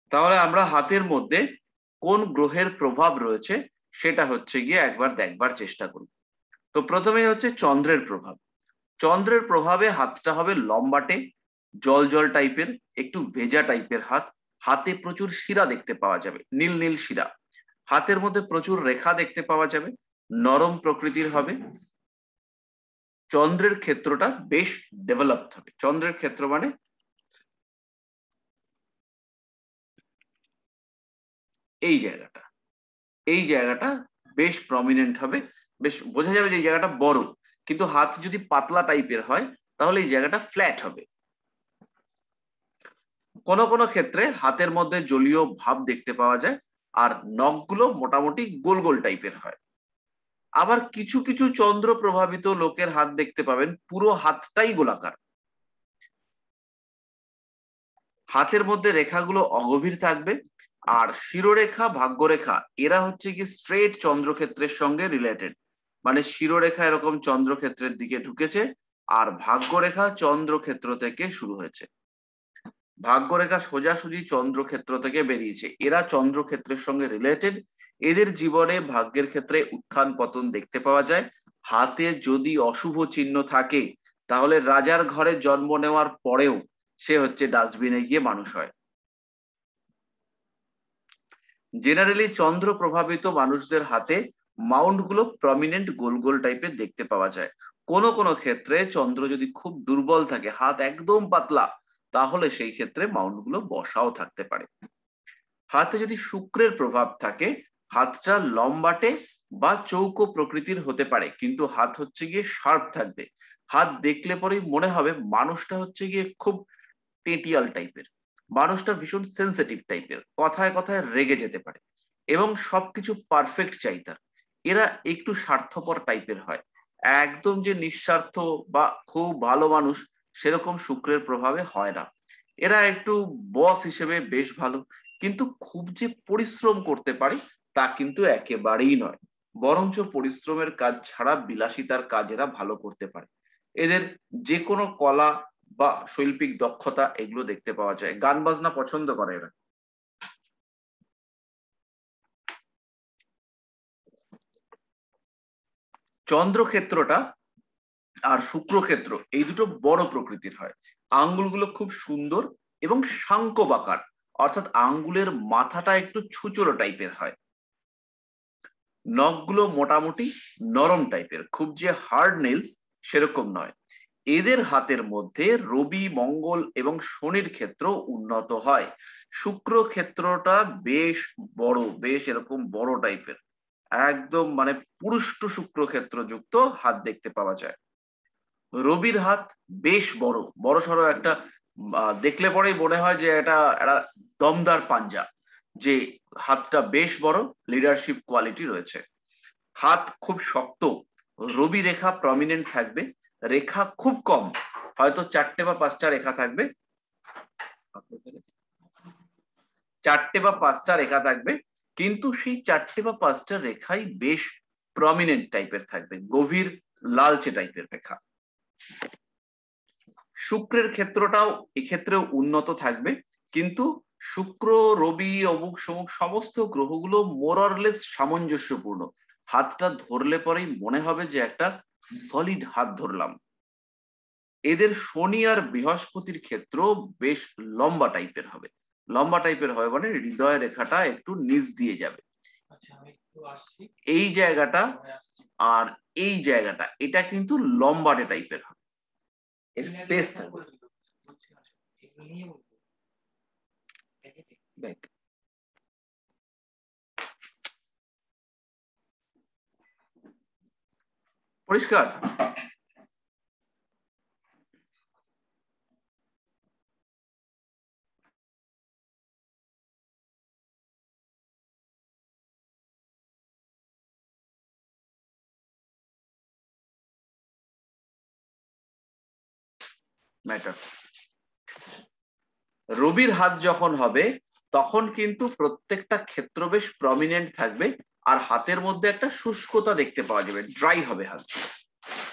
তাহলে আমরা হাতের মধ্যে কোন গ্রহের প্রভাব রয়েছে সেটা হচ্ছে গিয়ে একবার দেখবার চেষ্টা করি। তো প্রথমেই হচ্ছে চন্দ্রের প্রভাব। চন্দ্রের প্রভাবে হাতটা হবে লম্বাটে, জল জল টাইপের, একটু ভেজা টাইপের হাত। হাতে প্রচুর শিরা দেখতে পাওয়া যাবে, নীল নীল শিরা। হাতের মধ্যে প্রচুর রেখা দেখতে পাওয়া যাবে, নরম প্রকৃতির হবে। চন্দ্রের ক্ষেত্রটা বেশ ডেভেলপড হবে। চন্দ্রের ক্ষেত্র মানে এই জায়গাটা, এই জায়গাটা বেশ প্রমিনেন্ট হবে, বেশ বোঝা যাবে যে এই জায়গাটা বড়। কিন্তু হাত যদি পাতলা টাইপের হয় তাহলে এই জায়গাটা ফ্ল্যাট হবে। কোনো কোনো ক্ষেত্রে হাতের মধ্যে জলীয় ভাব দেখতে পাওয়া যায়, আর নখগুলো মোটামুটি গোল গোল টাইপের হয়। আবার কিছু কিছু চন্দ্র প্রভাবিত লোকের হাত দেখতে পাবেন পুরো হাতটাই গোলাকার। হাতের মধ্যে রেখাগুলো অগভীর থাকবে, আর শিরোরেখা ভাগ্যরেখা এরা হচ্ছে কি স্ট্রেট চন্দ্রক্ষেত্রের সঙ্গে রিলেটেড। মানে শিরোরেখা এরকম চন্দ্রক্ষেত্রের দিকে ঢুকেছে, আর ভাগ্যরেখা চন্দ্রক্ষেত্র থেকে শুরু হয়েছে। ভাগ্যরেখা সোজাসুজি চন্দ্রক্ষেত্র থেকে বেরিয়েছে, এরা চন্দ্রক্ষেত্রের সঙ্গে রিলেটেড। এদের জীবনে ভাগ্যের ক্ষেত্রে উত্থান পতন দেখতে পাওয়া যায়। হাতে যদি অশুভ চিহ্ন থাকে তাহলে রাজার ঘরে জন্ম নেওয়ার পরেও সে হচ্ছে ডাস্টবিনে গিয়ে মানুষ হয়। জেনারেলি চন্দ্র প্রভাবিত মানুষদের হাতে মাউন্ট গুলো প্রমিনেন্ট গোল গোল টাইপের দেখতে পাওয়া যায়। কোন কোন ক্ষেত্রে চন্দ্র যদি খুব দুর্বল থাকে, হাত একদম পাতলা, তাহলে সেই ক্ষেত্রে মাউন্ট গুলো বসাও থাকতে পারে। হাতে যদি শুক্রের প্রভাব থাকে, হাতটা লম্বাটে বা চৌকো প্রকৃতির হতে পারে, কিন্তু হাত হচ্ছে গিয়ে শার্প থাকবে। হাত দেখলে পরেই মনে হবে মানুষটা হচ্ছে গিয়ে খুব টেটিয়াল টাইপের, মানুষটা ভীষণ সেন্সিটিভ টাইপের, কথায় কথায় রেগে যেতে পারে এবং সবকিছু পারফেক্ট চাই তার। এরা একটু স্বার্থপর টাইপের হয়। একদম যে নিঃস্বার্থ বা খুব ভালো মানুষ সেরকম শুক্রের প্রভাবে হয় না। এরা একটু বস হিসেবে বেশ ভালো, কিন্তু খুব যে পরিশ্রম করতে পারে তা কিন্তু একেবারেই নয়। বরঞ্চ পরিশ্রমের কাজ ছাড়া বিলাসিতার কাজ এরা ভালো করতে পারে। এদের যে কোনো কলা বা শৈল্পিক দক্ষতা এগুলো দেখতে পাওয়া যায়। গান বাজনা পছন্দ করে এরা। চন্দ্রক্ষেত্রটা আর শুক্রক্ষেত্র এই দুটো বড় প্রকৃতির হয়। আঙ্গুলগুলো খুব সুন্দর এবং শাঙ্কবাকার, অর্থাৎ আঙ্গুলের মাথাটা একটু ছুচোলো টাইপের হয়। নখগুলো মোটামুটি নরম টাইপের, খুব যে হার্ড নেলস সেরকম নয়। এদের হাতের মধ্যে রবি, মঙ্গল এবং শনির ক্ষেত্র উন্নত হয়। শুক্র ক্ষেত্রটা বেশ বড়, বেশ এরকম বড় টাইপের, একদম মানে পুরুষ্ট শুক্র ক্ষেত্র যুক্ত হাত দেখতে পাওয়া যায়। রবির হাত বেশ বড়, বড় সড়ো একটা, দেখলে পরেই মনে হয় যে এটা একটা দমদার পাঞ্জা, যে হাতটা বেশ বড়, লিডারশিপ কোয়ালিটি রয়েছে। হাত খুব শক্ত, রবি রেখা প্রমিনেন্ট থাকবে, রেখা খুব কম, হয়তো 4টে বা 5টা রেখা থাকবে, 4টে বা 5টা রেখা থাকবে, কিন্তু সেই 4টে বা 5টা রেখাই বেশ প্রমিনেন্ট টাইপের থাকবে, গভীর লালচে টাইপের রেখা। শুক্রের ক্ষেত্রটাও এক্ষেত্রেও উন্নত থাকবে, কিন্তু শুক্র, রবি, অমুক সমুক সমস্ত গ্রহগুলো মোররলেস সামঞ্জস্যপূর্ণ। হাতটা ধরলে পরেই মনে হবে যে একটা সলিড হাত ধরলাম। এদের শনি আর বৃহস্পতির ক্ষেত্র বেশ লম্বা টাইপের হবে। লম্বা টাইপের হয় মানে হৃদয় রেখাটা একটু নিচ দিয়ে যাবে। এই জায়গাটা আর এই জায়গাটা এটা কিন্তু লম্বাটে টাইপের হবে, এর স্পেস থাকবে। পরিষ্কার? ম্যাটার। রবির হাত যখন হবে তখন কিন্তু প্রত্যেকটা ক্ষেত্র বেশ প্রমিনেন্ট থাকবে, আর হাতের মধ্যে একটা শুষ্কতা দেখতে পাওয়া যাবে, ড্রাই হবে হাত।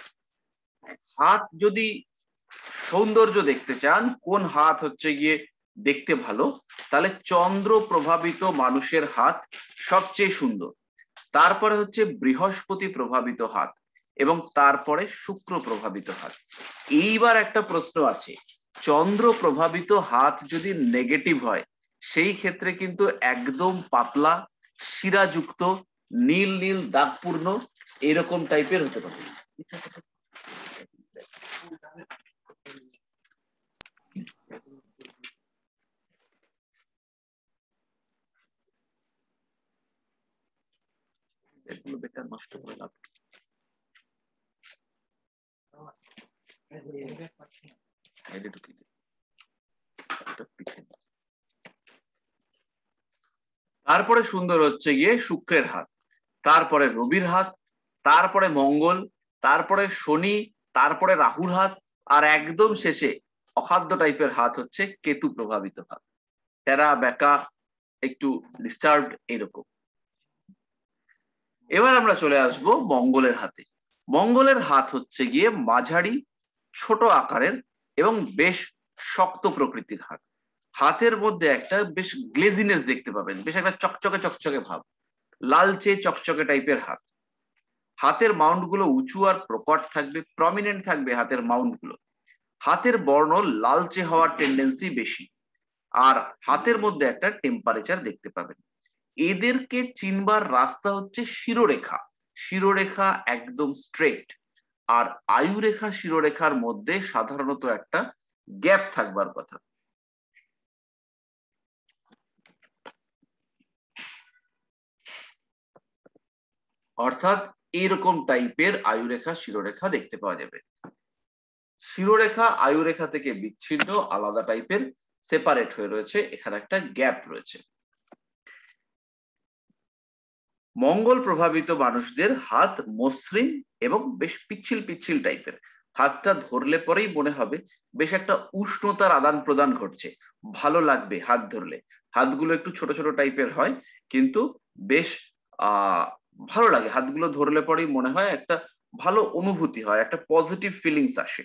হাত যদি সৌন্দর্য দেখতে চান, কোন হাত হচ্ছে গিয়ে দেখতে ভালো, তাহলে চন্দ্র প্রভাবিত মানুষের হাত সবচেয়ে সুন্দর। তারপরে হচ্ছে বৃহস্পতি প্রভাবিত হাত এবং তারপরে শুক্র প্রভাবিত হাত। এইবার একটা প্রশ্ন আছে, চন্দ্র প্রভাবিত হাত যদি নেগেটিভ হয় সেই ক্ষেত্রে কিন্তু একদম পাতলা, শিরাযুক্ত, নীল নীল দাগপূর্ণ এরকম টাইপের হতে পারে। এগুলো বেকার নষ্ট করে লাভ কি? তারপরে সুন্দর হচ্ছে গিয়ে শুক্রের হাত, তারপরে রবির হাত, তারপরে মঙ্গল, তারপরে শনি, তারপরে রাহুর হাত, আর একদম শেষে অখাদ্য টাইপের হাত হচ্ছে কেতু প্রভাবিত হাত। টেরা বেকা, একটু ডিস্টার্বড এরকম। এবার আমরা চলে আসব মঙ্গলের হাতে। মঙ্গলের হাত হচ্ছে গিয়ে মাঝারি, ছোট আকারের এবং বেশ শক্ত প্রকৃতির হাত। হাতের মধ্যে একটা বেশ গ্লেজিনেস দেখতে পাবেন, বেশ একটা চকচকে চকচকে ভাব, লালচে চকচকে টাইপের হাত। হাতের মাউন্ট গুলো উঁচু আর প্রকট থাকবে, প্রমিনেন্ট থাকবে হাতের মাউন্ট গুলো। হাতের বর্ণ লালচে হওয়ার টেন্ডেন্সি বেশি, আর হাতের মধ্যে একটা টেম্পারেচার দেখতে পাবেন। এদেরকে চিনবার রাস্তা হচ্ছে শিরোরেখা। শিরোরেখা একদম স্ট্রেট, আর আয়ুরেখা শিরোরেখার মধ্যে সাধারণত একটা গ্যাপ থাকবার কথা। অর্থাৎ এরকম টাইপের আয়ুরেখা শিরোরেখা দেখতে পাওয়া যাবে। শিরোরেখা আয়ুরেখা থেকে বিচ্ছিন্ন, আলাদা টাইপের, সেপারেট হয়ে রয়েছে, এখানে একটা গ্যাপ রয়েছে। মঙ্গল প্রভাবিত মানুষদের হাত মসৃণ এবং বেশ পিচ্ছিল পিচ্ছিল টাইপের। হাতটা ধরলে পরেই মনে হবে বেশ একটা উষ্ণতার আদান প্রদান ঘটছে, ভালো লাগবে হাত ধরলে। হাতগুলো একটু ছোট ছোট টাইপের হয়, কিন্তু বেশ ভালো লাগে। হাতগুলো ধরলে পরেই মনে হয় একটা ভালো অনুভূতি হয়, একটা পজিটিভ ফিলিংস আসে।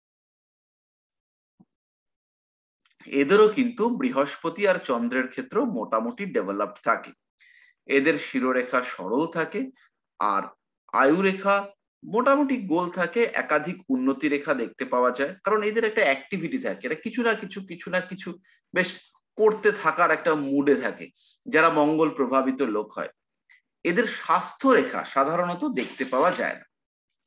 এদেরও কিন্তু বৃহস্পতি আর চন্দ্রের ক্ষেত্রে মোটামুটি ডেভেলপড থাকে। এদের শিরোরেখা সরল থাকে, আর আয়ুরেখা মোটামুটি গোল থাকে, একাধিক উন্নতি রেখা দেখতে পাওয়া যায়, কারণ এদের একটা অ্যাক্টিভিটি থাকে, এরা কিছু না কিছু বেশ করতে থাকার একটা মুডে থাকে যারা মঙ্গল প্রভাবিত লোক হয়। এদের স্বাস্থ্য রেখা সাধারণত দেখতে পাওয়া যায় না।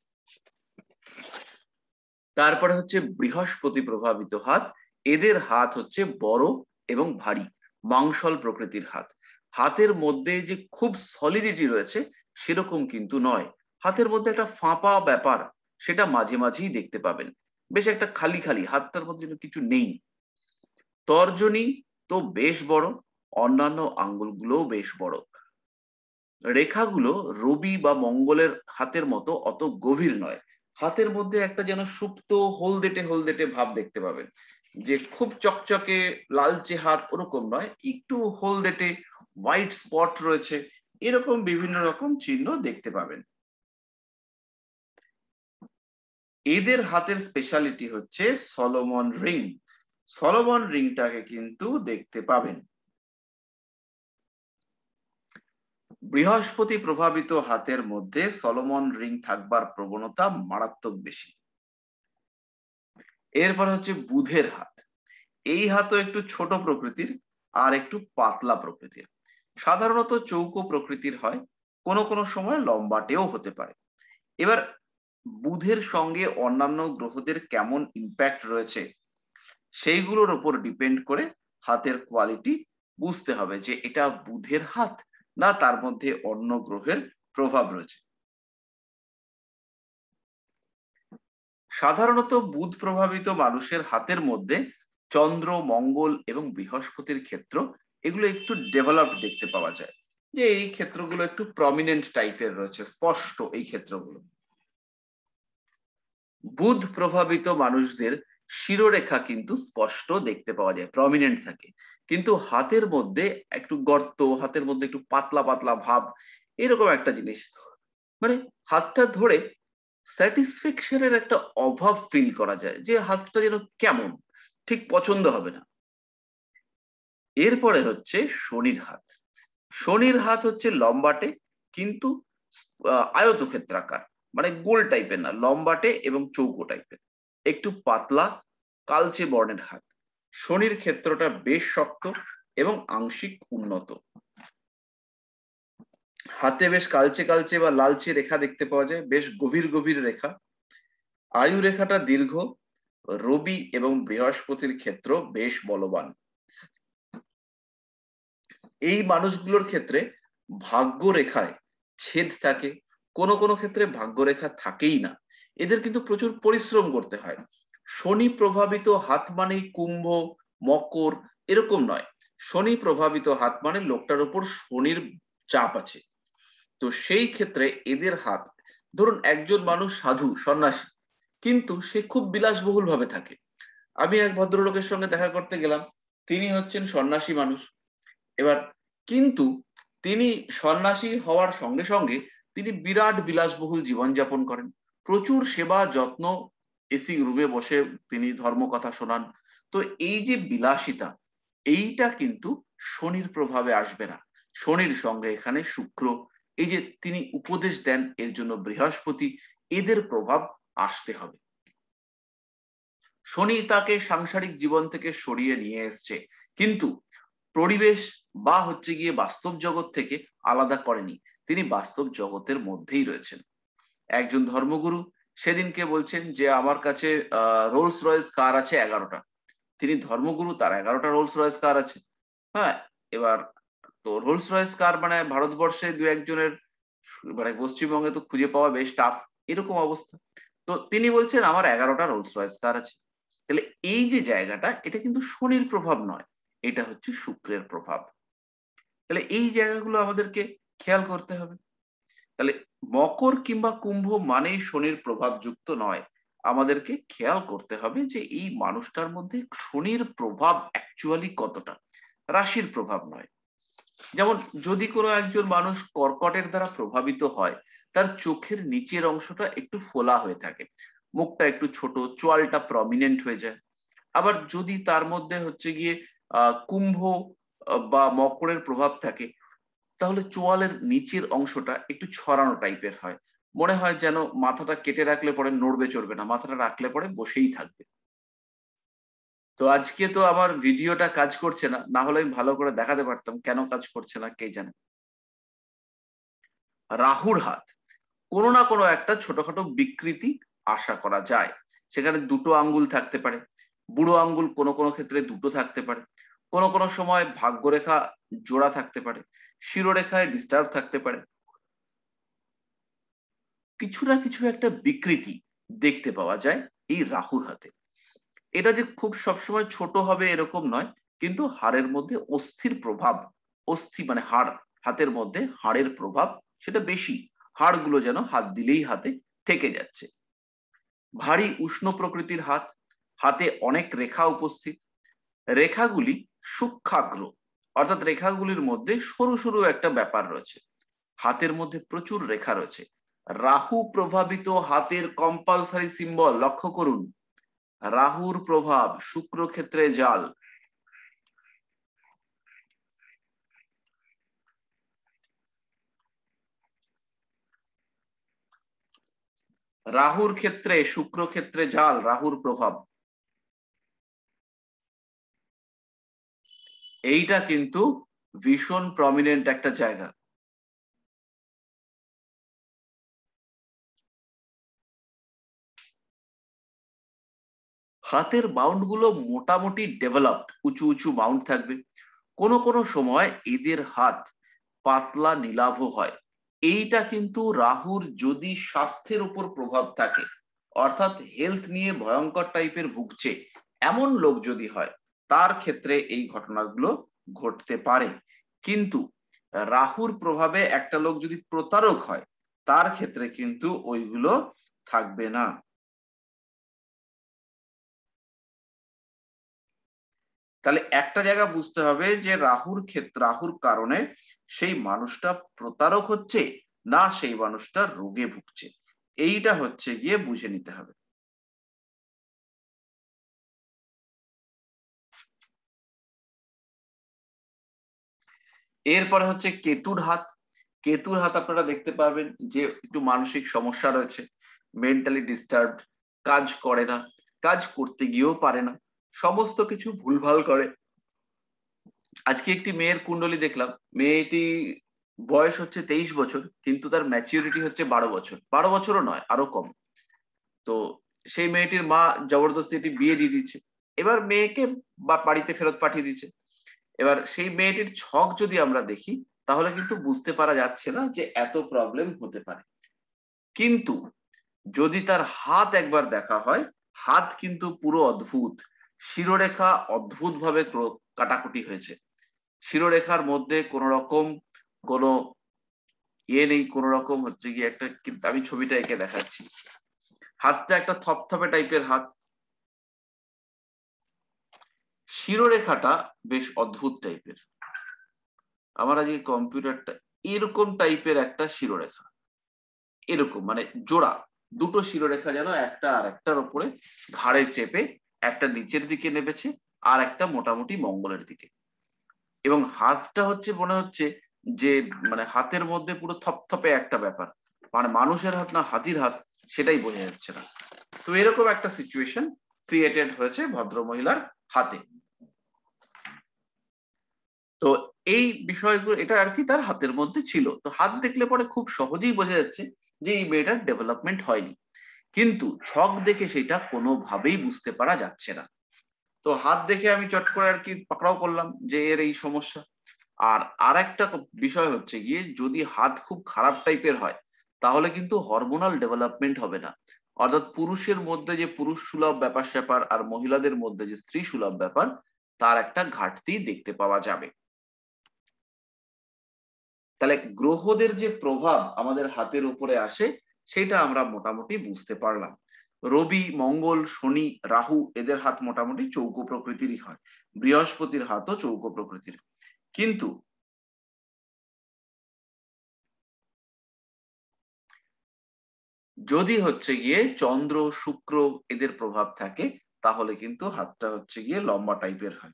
তারপরে হচ্ছে বৃহস্পতি প্রভাবিত হাত। এদের হাত হচ্ছে বড় এবং ভারী, মাংসল প্রকৃতির হাত। হাতের মধ্যে যে খুব সলিডিটি রয়েছে সেরকম কিন্তু নয়, হাতের মধ্যে একটা ফাঁপা ব্যাপার সেটা মাঝে মাঝেই দেখতে পাবেন, বেশ একটা খালি খালি, হাতটার মধ্যে কিছু নেই। তর্জনী তো বেশ বড়, অন্যান্য আঙ্গুলগুলোও বেশ বড়। রেখাগুলো রবি বা মঙ্গলের হাতের মতো অত গভীর নয়, হাতের মধ্যে একটা যেন সুপ্ত হলদেটে হলদেটে ভাব দেখতে পাবেন, যে খুব চকচকে লালচে হাত ওরকম নয়, একটু হলদেটে হোয়াইট স্পট রয়েছে, এরকম বিভিন্ন রকম চিহ্ন দেখতে পাবেন। এদের হাতের স্পেশালিটি হচ্ছে সলোমন রিং। সলোমন রিংটাকে কিন্তু দেখতে পাবেন। বৃহস্পতি প্রভাবিত হাতের মধ্যে সলোমন রিং থাকবার প্রবণতা মারাত্মক বেশি। এরপর হচ্ছে বুধের হাত। এই হাতও একটু ছোট প্রকৃতির আর একটু পাতলা প্রকৃতির, সাধারণত চৌকো প্রকৃতির হয়, কোনো কোনো সময় লম্বাটেও হতে পারে। এবার বুধের সঙ্গে অন্যান্য গ্রহদের কেমন ইম্প্যাক্ট রয়েছে সেইগুলোর উপর ডিপেন্ড করে হাতের কোয়ালিটি বুঝতে হবে যে এটা বুধের হাত না তার মধ্যে অন্য গ্রহের প্রভাব রয়েছে। সাধারণত বুধ প্রভাবিত মানুষের হাতের মধ্যে চন্দ্র, মঙ্গল এবং বৃহস্পতির ক্ষেত্র এগুলো একটু ডেভেলপড দেখতে পাওয়া যায়, যে এই ক্ষেত্রগুলো একটু প্রমিনেন্ট টাইপের রয়েছে, স্পষ্ট এই ক্ষেত্রগুলো। বুধ প্রভাবিত মানুষদের শিরোরেখা কিন্তু স্পষ্ট দেখতে পাওয়া যায়, প্রমিনেন্ট থাকে, কিন্তু হাতের মধ্যে একটু গর্ত, হাতের মধ্যে একটু পাতলা পাতলা ভাব, এরকম একটা জিনিস, মানে হাতটা ধরে স্যাটিসফ্যাকশনের একটা অভাব ফিল করা যায়, যে হাতটা যেন কেমন, ঠিক পছন্দ হবে না। এরপরে হচ্ছে শনির হাত। শনির হাত হচ্ছে লম্বাটে কিন্তু আয়তক্ষেত্রাকার, মানে গোল টাইপের না, লম্বাটে এবং চৌকো টাইপের, একটু পাতলা কালচে বর্ণের হাত। শনির ক্ষেত্রটা বেশ শক্ত এবং আংশিক উন্নত। হাতে বেশ কালচে কালচে বা লালচে রেখা দেখতে পাওয়া যায়, বেশ গভীর গভীর রেখা। আয়ু রেখাটা দীর্ঘ। রবি এবং বৃহস্পতির ক্ষেত্র বেশ বলবান। এই মানুষগুলোর ক্ষেত্রে ভাগ্য রেখায় ছেদ থাকে, কোনো কোনো ক্ষেত্রে ভাগ্যরেখা থাকেই না। এদের কিন্তু প্রচুর পরিশ্রম করতে হয়। শনি প্রভাবিত হাত মানেই কুম্ভ, মকর এরকম নয়। শনি প্রভাবিত হাত মানে লোকটার উপর শনির চাপ আছে। তো সেই ক্ষেত্রে এদের হাত, ধরুন একজন মানুষ সাধু সন্ন্যাসী, কিন্তু সে খুব বিলাসবহুল ভাবে থাকে। আমি এক ভদ্রলোকের সঙ্গে দেখা করতে গেলাম, তিনি হচ্ছেন সন্ন্যাসী মানুষ। এবার কিন্তু তিনি সন্ন্যাসী হওয়ার সঙ্গে সঙ্গে তিনি বিরাট বিলাসবহুল জীবনযাপন করেন, প্রচুর সেবা যত্ন, এসি রুমে বসে তিনি ধর্মকথা শোনান। তো এই যে বিলাসিতা, এইটা কিন্তু শনির প্রভাবে আসবে না। শনির সঙ্গে এখানে শুক্র, এই যে তিনি উপদেশ দেন এর জন্য বৃহস্পতি, এদের প্রভাব আসতে হবে। শনি তাকে সাংসারিক জীবন থেকে সরিয়ে নিয়ে এসছে, কিন্তু পরিবেশ বা হচ্ছে গিয়ে বাস্তব জগৎ থেকে আলাদা করেনি। তিনি বাস্তব জগতের মধ্যেই রয়েছেন। একজন ধর্মগুরু সেদিনকে বলছেন যে আমার কাছে রোলস রয়েস কার আছে 11টা। তিনি ধর্মগুরু, তার 11টা রোলস রয়েস কার আছে। হ্যাঁ, এবার তো রোলস রয়েস কার মানে ভারতবর্ষে দু একজনের, মানে পশ্চিমবঙ্গে তো খুঁজে পাওয়া বেশ টাফ, এরকম অবস্থা। তো তিনি বলছেন আমার 11টা রোলস রয়েস কার আছে। তাহলে এই যে জায়গাটা, এটা কিন্তু শনির প্রভাব নয়, এটা হচ্ছে শুক্রের প্রভাব। তাহলে এই জায়গাগুলো আমাদেরকে খেয়াল করতে হবে। তাহলে মকর কিংবা কুম্ভ মানেই শনির প্রভাব যুক্ত নয়। আমাদেরকে খেয়াল করতে হবে যে এই মানুষটার মধ্যে শনির প্রভাব অ্যাকচুয়ালি কতটা, রাশির প্রভাব নয়। যেমন যদি কোনো একজন মানুষ কর্কটের দ্বারা প্রভাবিত হয়, তার চোখের নিচের অংশটা একটু ফোলা হয়ে থাকে, মুখটা একটু ছোট, চোয়ালটা প্রমিনেন্ট হয়ে যায়। আবার যদি তার মধ্যে হচ্ছে গিয়ে কুম্ভ বা মকরের প্রভাব থাকে, তাহলে চোয়ালের নিচের অংশটা একটু ছড়ানো টাইপের হয়, মনে হয় যেন মাথাটা কেটে রাখলে পরে নড়বে চড়বে না, মাথাটা রাখলে পরে বসেই থাকবে। তো আজকে তো আমার ভিডিওটা কাজ করছে না, না হলে আমি ভালো করে দেখাতে পারতাম কেন কাজ করছে না কে জানে। রাহুর হাত, কোনো না কোনো একটা ছোটখাটো বিকৃতি আশা করা যায়। সেখানে দুটো আঙ্গুল থাকতে পারে, বুড়ো আঙ্গুল কোনো কোনো ক্ষেত্রে দুটো থাকতে পারে, কোনো কোনো সময় ভাগ্যরেখা জোড়া থাকতে পারে, শিরোরেখায় ডিস্টার্ব থাকতে পারে। কিছু না কিছু একটা বিকৃতি দেখতে পাওয়া যায় এই রাহুর হাতে। এটা যে খুব সবসময় ছোট হবে এরকম নয়, কিন্তু হাড়ের মধ্যে অস্থির প্রভাব, অস্থি মানে হাড়, হাতের মধ্যে হাড়ের প্রভাব সেটা বেশি। হাড়গুলো যেন হাত দিলেই হাতে থেকে যাচ্ছে। ভারী উষ্ণ প্রকৃতির হাত, হাতে অনেক রেখা উপস্থিত, রেখাগুলি সূক্ষ্মাগ্র, অর্থাৎ রেখাগুলির মধ্যে সরু সরু একটা ব্যাপার রয়েছে, হাতের মধ্যে প্রচুর রেখা রয়েছে। রাহু প্রভাবিত হাতের কম্পালসারি সিম্বল লক্ষ্য করুন, রাহুর প্রভাব শুক্র ক্ষেত্রে জাল, রাহুর ক্ষেত্রে শুক্র ক্ষেত্রে জাল, রাহুর প্রভাব, এইটা কিন্তু ভীষণ প্রমিনেন্ট একটা জায়গা। হাতের বাউন্ড গুলো মোটামুটি ডেভেলপড, উঁচু উঁচু বাউন্ড থাকবে। কোনো কোনো সময় এদের হাত পাতলা নীলাভ হয়। এইটা কিন্তু রাহুর যদি স্বাস্থ্যের উপর প্রভাব থাকে, অর্থাৎ হেলথ নিয়ে ভয়ঙ্কর টাইপের ভুগছে এমন লোক যদি হয়, তার ক্ষেত্রে এই ঘটনাগুলো ঘটতে পারে। কিন্তু রাহুর প্রভাবে একটা লোক যদি প্রতারক হয়, তার ক্ষেত্রে কিন্তু ওইগুলো থাকবে না। তাহলে একটা জায়গা বুঝতে হবে যে রাহুর ক্ষেত্রে, রাহুর কারণে সেই মানুষটা প্রতারক হচ্ছে না সেই মানুষটা রোগে ভুগছে, এইটা হচ্ছে গিয়ে বুঝে নিতে হবে। এরপরে হচ্ছে কেতুর হাত। কেতুর হাত আপনারা দেখতে পারবেন যে একটু মানসিক সমস্যা রয়েছে, মেন্টালি ডিস্টার্বড, কাজ করে না, কাজ করতে গিয়েও পারে না, সমস্ত কিছু ভুলভাল করে। আজকে একটি মেয়ের কুণ্ডলী দেখলাম, মেয়েটি বয়স হচ্ছে 23 বছর, কিন্তু তার ম্যাচিউরিটি হচ্ছে 12 বছর, 12 বছরও নয়, আরো কম। তো সেই মেয়েটির মা জবরদস্তি একটি বিয়ে দিয়ে দিচ্ছে, এবার মেয়েকে বাড়িতে ফেরত পাঠিয়ে দিচ্ছে। এবার সেই মেয়েটির ছক যদি আমরা দেখি, তাহলে কিন্তু বুঝতে পারা যাচ্ছে না যে এত প্রবলেম হতে পারে। কিন্তু যদি তার হাত একবার দেখা হয়, হাত কিন্তু পুরো অদ্ভুত, শিরোরেখা অদ্ভুত ভাবে কাটাকুটি হয়েছে। শিরোরেখার মধ্যে কোন রকম কোনো নেই, কোন রকম হচ্ছে গিয়ে একটা, কিন্তু আমি ছবিটা এঁকে দেখাচ্ছি। হাতটা একটা থপথপে টাইপের হাত, শিরোরেখাটা বেশ অদ্ভুত টাইপের। আমার আজকে কম্পিউটারটা এরকম টাইপের একটা শিরোরেখা, এরকম মানে জোড়া দুটো শিরোরেখা যেন একটা আর একটার উপরে ঘাড়ে চেপে, একটা নিচের দিকে নেমেছে আর একটা মোটামুটি মঙ্গলের দিকে। এবং হাতটা হচ্ছে মনে হচ্ছে যে মানে হাতের মধ্যে পুরো থপথপে একটা ব্যাপার, মানে মানুষের হাত না হাতির হাত সেটাই বোঝা যাচ্ছে না। তো এরকম একটা সিচুয়েশন ক্রিয়েটেড হয়েছে ভদ্র মহিলার হাতে। তো এই বিষয়গুলো এটা আর কি তার হাতের মধ্যে ছিল। তো হাত দেখলে পরে খুব সহজেই বোঝা যাচ্ছে যে এই মেয়েটার ডেভেলপমেন্ট হয়নি, কিন্তু ছক দেখে সেটা কোনোভাবেই বুঝতে পারা যাচ্ছে না। তো হাত দেখে আমি চট করে আর কি পাকড়াও করলাম যে এর এই সমস্যা। আর আরেকটা বিষয় হচ্ছে গিয়ে, যদি হাত খুব খারাপ টাইপের হয়, তাহলে কিন্তু হরমোনাল ডেভেলপমেন্ট হবে না। অর্থাৎ পুরুষের মধ্যে যে পুরুষ সুলভ ব্যাপার স্যাপার আর মহিলাদের মধ্যে যে স্ত্রী সুলভ ব্যাপার, তার একটা ঘাটতি দেখতে পাওয়া যাবে। তাহলে গ্রহদের যে প্রভাব আমাদের হাতের উপরে আসে, সেটা আমরা মোটামুটি বুঝতে পারলাম। রবি, মঙ্গল, শনি, রাহু এদের হাত মোটামুটি চৌকো প্রকৃতিরই হয়, বৃহস্পতির হাতও চৌকো প্রকৃতির। কিন্তু যদি হচ্ছে গিয়ে চন্দ্র, শুক্র এদের প্রভাব থাকে, তাহলে কিন্তু হাতটা হচ্ছে গিয়ে লম্বা টাইপের হয়।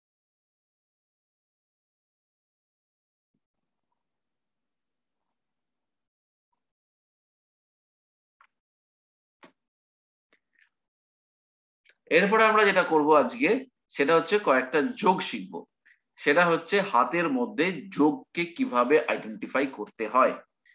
এরপরে আমরা যেটা করব আজকে, সেটা হচ্ছে কয়েকটা যোগ শিখব। সেটা হচ্ছে হাতের মধ্যে যোগকে কিভাবে আইডেন্টিফাই করতে হয়।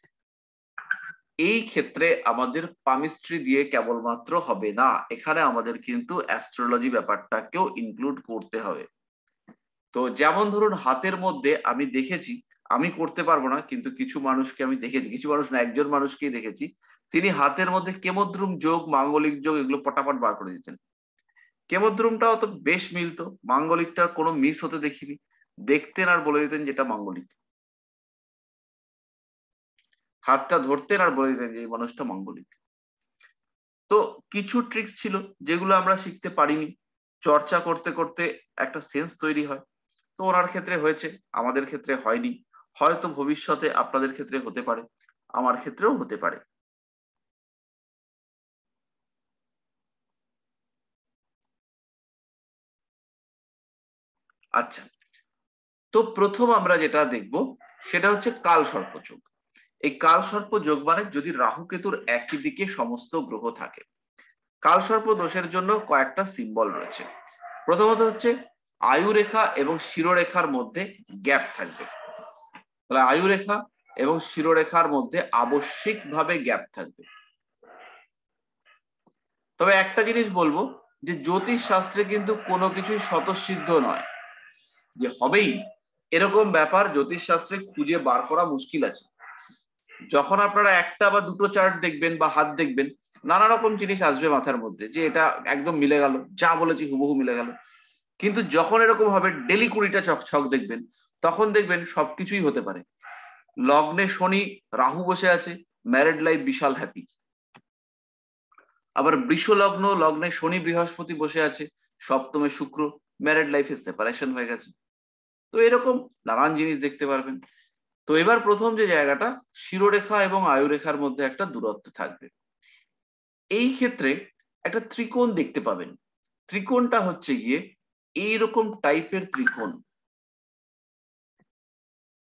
এই ক্ষেত্রে আমাদের পামিস্ট্রি দিয়ে কেবলমাত্র হবে না, এখানে আমাদের কিন্তু অ্যাস্ট্রোলজি ব্যাপারটাকেও ইনক্লুড করতে হবে। তো যেমন ধরুন হাতের মধ্যে আমি দেখেছি, আমি করতে পারবো না, কিন্তু কিছু মানুষকে আমি দেখেছি, কিছু মানুষ না একজন মানুষকেই দেখেছি, তিনি হাতের মধ্যে কেমদ্রুম যোগ, মাঙ্গলিক যোগ এগুলো পটাপট বার করে দিতেন। কেমদ্রুমটাও তো বেশ মিলতো, মাঙ্গলিকটার কোনো মিস হতে দেখিনি। দেখতেন আর বলে দিতেন যেটা মাঙ্গলিক, হাতটা ধরতেন আর বলে দিতেন যে এই মানুষটা মাঙ্গলিক। তো কিছু ট্রিক্স ছিল যেগুলো আমরা শিখতে পারিনি, চর্চা করতে করতে একটা সেন্স তৈরি হয়। তো ওনার ক্ষেত্রে হয়েছে, আমাদের ক্ষেত্রে হয়নি। হয়তো ভবিষ্যতে আপনাদের ক্ষেত্রে হতে পারে, আমার ক্ষেত্রেও হতে পারে। আচ্ছা, তো প্রথম আমরা যেটা দেখব সেটা হচ্ছে কাল সর্প যোগ। এই কাল সর্প যোগ মানে যদি রাহু কেতুর একই দিকে সমস্ত গ্রহ থাকে। কালসর্প দোষের জন্য কয়েকটা সিম্বল রয়েছে। প্রথমত হচ্ছে আয়ুরেখা এবং শিরোরেখার মধ্যে গ্যাপ থাকবে। তাহলে আয়ুরেখা এবং শিরোরেখার মধ্যে আবশ্যিকভাবে গ্যাপ থাকবে। তবে একটা জিনিস বলবো, যে জ্যোতিষ শাস্ত্রে কিন্তু কোনো কিছুই স্বতঃসিদ্ধ নয় যে হবেই, এরকম ব্যাপার জ্যোতিষ শাস্ত্রে খুঁজে বার করা মুশকিল আছে। যখন আপনারা একটা বা দুটো চার্ট দেখবেন বা হাত দেখবেন, নানা রকম জিনিস আসবে মাথার মধ্যে যে এটা একদম মিলে গেল, যা বলেছি হুবহু মিলে গেল। কিন্তু যখন এরকম হবে ডেলি 20টা ছক দেখবেন, তখন দেখবেন সবকিছুই হতে পারে। লগ্নে শনি, রাহু বসে আছে, ম্যারেড লাইফ বিশাল হ্যাপি। আবার বৃষ লগ্ন, লগ্নে শনি বৃহস্পতি বসে আছে, সপ্তমে শুক্র, ম্যারেড লাইফে সেপারেশন হয়ে গেছে। তো এরকম নানান জিনিস দেখতে পারবেন। তো এবার প্রথম যে জায়গাটা, শিরোরেখা এবং আয়ুরেখার মধ্যে একটা দূরত্ব থাকবে। এই ক্ষেত্রে একটা ত্রিকোণ দেখতে পাবেন। ত্রিকোণটা হচ্ছে গিয়ে এইরকম টাইপের ত্রিকোণ।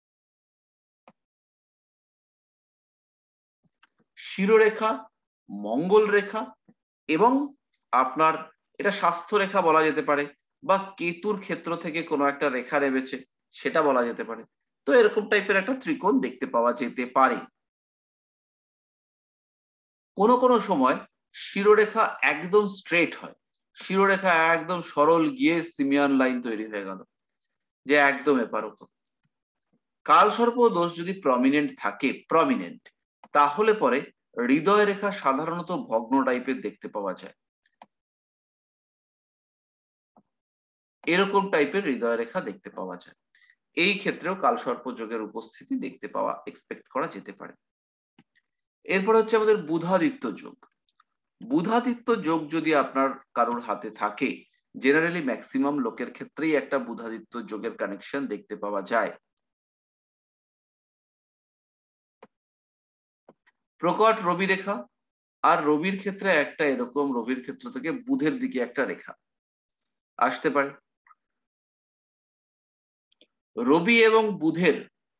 শিরোরেখা, মঙ্গল রেখা এবং আপনার এটা স্বাস্থ্য রেখা বলা যেতে পারে, বা কেতুর ক্ষেত্র থেকে কোনো একটা রেখা নেমেছে সেটা বলা যেতে পারে। তো এরকম টাইপের একটা ত্রিকোণ দেখতে পাওয়া যেতে পারে। কোনো কোনো সময় শিরোরেখা একদম স্ট্রেট হয়, শিরোরেখা একদম সরল গিয়ে সিমিয়ান লাইন তৈরি হয়ে গেল, যে একদম এপার ওপর। কালসর্প দোষ যদি প্রমিনেন্ট থাকে, প্রমিনেন্ট, তাহলে পরে হৃদয় রেখা সাধারণত ভগ্ন টাইপের দেখতে পাওয়া যায়। এরকম টাইপের হৃদয় রেখা দেখতে পাওয়া যায়। এই ক্ষেত্রেও কালসর্প যোগের উপস্থিতি দেখতে পাওয়া এক্সপেক্ট করা যেতে পারে। এরপর হচ্ছে আমাদের বুধাদিত্য যোগ। বুধাদিত্য যোগ যদি আপনার কারোর হাতে থাকে, জেনারেলি ম্যাক্সিমাম লোকের ক্ষেত্রেই একটা বুধাদিত্য যোগের কানেকশন দেখতে পাওয়া যায়। প্রকট রবি রেখা, আর রবির ক্ষেত্রে একটা এরকম রবির ক্ষেত্র থেকে বুধের দিকে একটা রেখা আসতে পারে। রবি এবং বুধের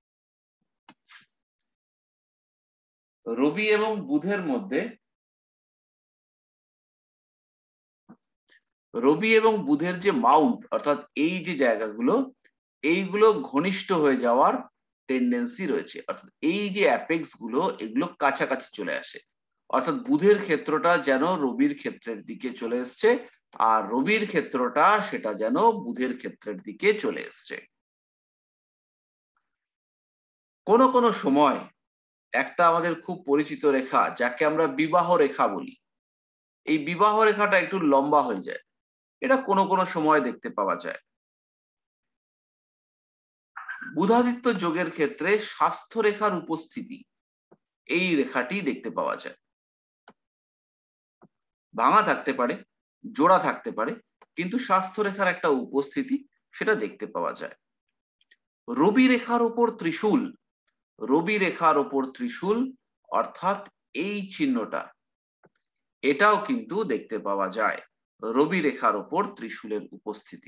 মধ্যে, রবি এবং বুধের যে মাউন্ট, অর্থাৎ এই যে জায়গাগুলো, এইগুলো ঘনিষ্ঠ হয়ে যাওয়ার টেন্ডেন্সি রয়েছে। অর্থাৎ এই যে অ্যাপেক্স গুলো, এগুলো কাছাকাছি চলে আসে। অর্থাৎ বুধের ক্ষেত্রটা যেন রবির ক্ষেত্রের দিকে চলে এসছে, আর রবির ক্ষেত্রটা সেটা যেন বুধের ক্ষেত্রের দিকে চলে এসছে। কোনো কোনো সময় একটা আমাদের খুব পরিচিত রেখা, যাকে আমরা বিবাহ রেখা বলি, এই বিবাহ রেখাটা একটু লম্বা হয়ে যায়। এটা কোনো কোনো সময় দেখতে পাওয়া যায়। বুধাদিত্য যোগের ক্ষেত্রে স্বাস্থ্য রেখার উপস্থিতি, এই রেখাটি দেখতে পাওয়া যায়। ভাঙা থাকতে পারে, জোড়া থাকতে পারে, কিন্তু স্বাস্থ্য রেখার একটা উপস্থিতি সেটা দেখতে পাওয়া যায়। রবি রেখার উপর ত্রিশূল, রবি রেখার উপর ত্রিশূল, অর্থাৎ এই চিহ্নটা, এটাও কিন্তু দেখতে পাওয়া যায়, রবি রেখার উপর ত্রিশূলের উপস্থিতি।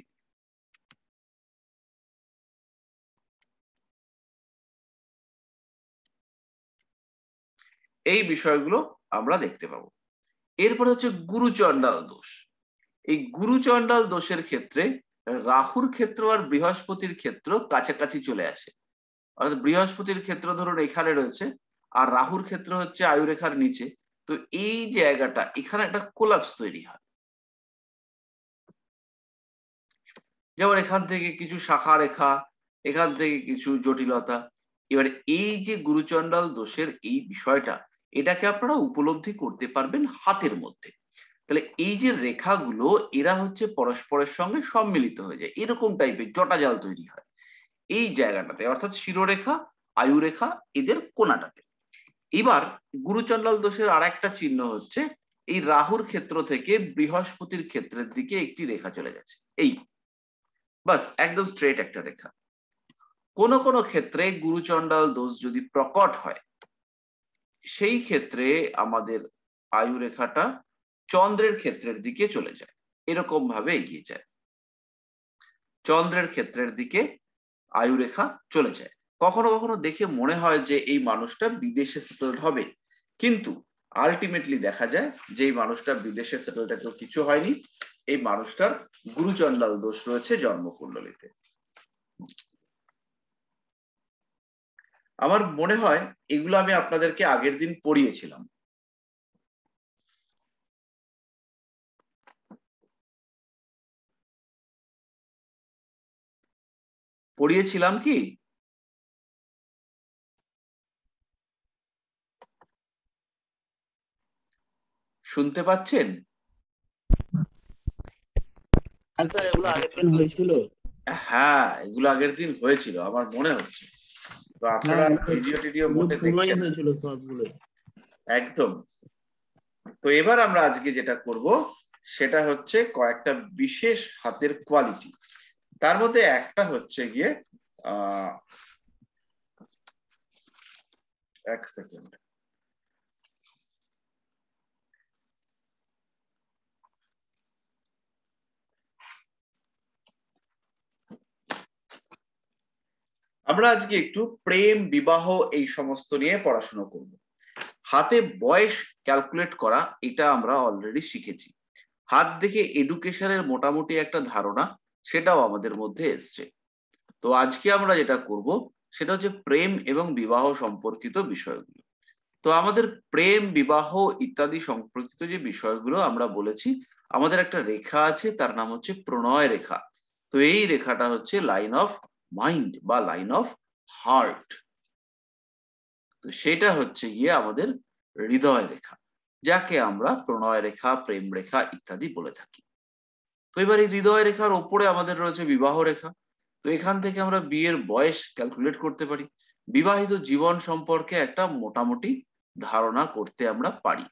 এই বিষয়গুলো আমরা দেখতে পাবো। এরপর হচ্ছে গুরুচণ্ডাল দোষ। এই গুরুচণ্ডাল দোষের ক্ষেত্রে রাহুর ক্ষেত্র আর বৃহস্পতির ক্ষেত্র কাছাকাছি চলে আসে। অর্থাৎ বৃহস্পতির ক্ষেত্র ধরুন এখানে রয়েছে, আর রাহুর ক্ষেত্র হচ্ছে আয়ুরেখার নিচে। তো এই জায়গাটা, এখানে একটা কোলাপস তৈরি হয়। যেমন এখান থেকে কিছু শাখা রেখা, এখান থেকে কিছু জটিলতা। এবারে এই যে গুরুচণ্ডাল দোষের এই বিষয়টা, এটাকে আপনারা উপলব্ধি করতে পারবেন হাতের মধ্যে। তাহলে এই যে রেখাগুলো, এরা হচ্ছে পরস্পরের সঙ্গে সম্মিলিত হয়ে যায়, এরকম টাইপের জটাজাল তৈরি হয় এই জায়গাটাতে, অর্থাৎ শিরোরেখা, আয়ুরেখা, এদের কোনাটাতে। এবার গুরুচণ্ডাল দোষের আর একটা চিহ্ন হচ্ছে, এই রাহুর ক্ষেত্র থেকে বৃহস্পতির ক্ষেত্রের দিকে একটি রেখা চলে গেছে, এই বাস একদম স্ট্রেট একটা রেখা। কোন কোন ক্ষেত্রে গুরুচণ্ডাল দোষ যদি প্রকট হয়, সেই ক্ষেত্রে আমাদের আয়ুরেখাটা চন্দ্রের ক্ষেত্রের দিকে চলে যায়, এরকম ভাবে এগিয়ে যায়, চন্দ্রের ক্ষেত্রের দিকে আয়ুরেখা চলে যায়। কখনো কখনো দেখে মনে হয় যে এই মানুষটা বিদেশে সেটেলড হবে, কিন্তু আলটিমেটলি দেখা যায় যে এই মানুষটা বিদেশে সেটেলড কিছু হয়নি, এই মানুষটার গুরুচণ্ডাল দোষ রয়েছে জন্মকুণ্ডলিতে। আমার মনে হয় এগুলো আমি আপনাদেরকে আগের দিন পড়িয়েছিলাম। পড়িয়েছিলাম কি? শুনতে পাচ্ছেন? আচ্ছা, এগুলো আগের দিন হয়েছিল। হ্যাঁ, এগুলো আগের দিন হয়েছিল আমার মনে হচ্ছে। তো হ্যাঁ, আপনারা ভিডিও টিডিও এগুলো মোটে পুরোই দেখছেন না। হয়েছিল সবগুলো। একদম। তো এবার আমরা আজকে যেটা করব সেটা হচ্ছে কয়েকটা বিশেষ হাতের কোয়ালিটি। তার মধ্যে একটা হচ্ছে গিয়ে এক সেকেন্ড, আমরা আজকে একটু প্রেম, বিবাহ এই সমস্ত নিয়ে পড়াশোনা করব। হাতে বয়স ক্যালকুলেট করা এটা আমরা অলরেডি শিখেছি। হাত দেখে এডুকেশনের মোটামুটি একটা ধারণা সেটাও আমাদের মধ্যে এসছে। তো আজকে আমরা যেটা করব সেটা হচ্ছে প্রেম এবং বিবাহ সম্পর্কিত বিষয়গুলো। তো আমাদের প্রেম, বিবাহ ইত্যাদি সম্পর্কিত যে বিষয়গুলো আমরা বলেছি, আমাদের একটা রেখা আছে, তার নাম হচ্ছে প্রণয় রেখা। তো এই রেখাটা হচ্ছে লাইন অফ মাইন্ড বা লাইন অফ হার্ট। তো সেটা হচ্ছে গিয়ে আমাদের হৃদয় রেখা, যাকে আমরা প্রণয় রেখা, প্রেম রেখা ইত্যাদি বলে থাকি। তো এবার এই হৃদয় রেখার ওপরে আমাদের রয়েছে বিবাহ রেখা। তো এখান থেকে আমরা বিয়ের বয়স ক্যালকুলেট করতে পারি, বিবাহিত জীবন সম্পর্কে একটা মোটামুটি ধারণা করতে আমরা পারি।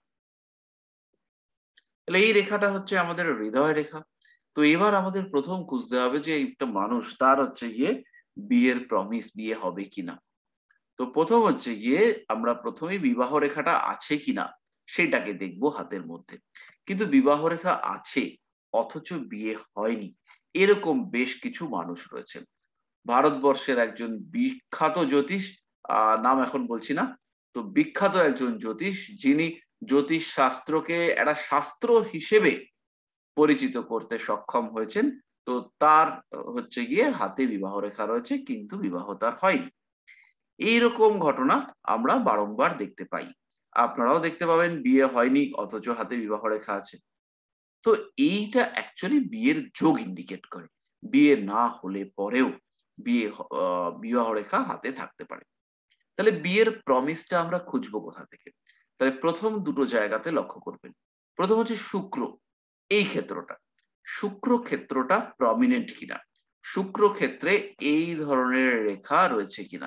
তাহলে এই রেখাটা হচ্ছে আমাদের হৃদয় রেখা। তো এবার আমাদের প্রথম খুঁজতে হবে যে একটা মানুষ, তার হচ্ছে গিয়ে বিয়ের প্রমিস, বিয়ে হবে কিনা। তো প্রথম হচ্ছে গিয়ে আমরা প্রথমেই বিবাহ রেখাটা আছে কিনা সেটাকে দেখবো হাতের মধ্যে। কিন্তু বিবাহ রেখা আছে অথচ বিয়ে হয়নি, এরকম বেশ কিছু মানুষ রয়েছেন। ভারতবর্ষের একজন বিখ্যাত জ্যোতিষ, নাম এখন বলছি না, তো বিখ্যাত একজন জ্যোতিষ, যিনি জ্যোতিষ শাস্ত্রকে একটা শাস্ত্র হিসেবে পরিচিত করতে সক্ষম হয়েছেন। তো তার হচ্ছে গিয়ে হাতে বিবাহ রেখা রয়েছে কিন্তু বিবাহ তার হয়নি। এইরকম ঘটনা আমরা বারংবার দেখতে পাই। আপনারাও দেখতে পাবেন বিয়ে হয়নি অথচ হাতে বিবাহ রেখা আছে। তো এইটা অ্যাকচুয়ালি বিয়ের যোগ ইন্ডিকেট করে। বিয়ে না হলে পরেও বিবাহ রেখা হাতে থাকতে পারে। তাহলে বিয়ের প্রমিসটা আমরা খুঁজবো কোথা থেকে? তাহলে প্রথম দুটো জায়গাতে লক্ষ্য করবেন। প্রথম হচ্ছে শুক্র, এই ক্ষেত্রটা। শুক্র ক্ষেত্রটা প্রমিনেন্ট কিনা, শুক্র ক্ষেত্রে এই ধরনের রেখা রয়েছে কিনা,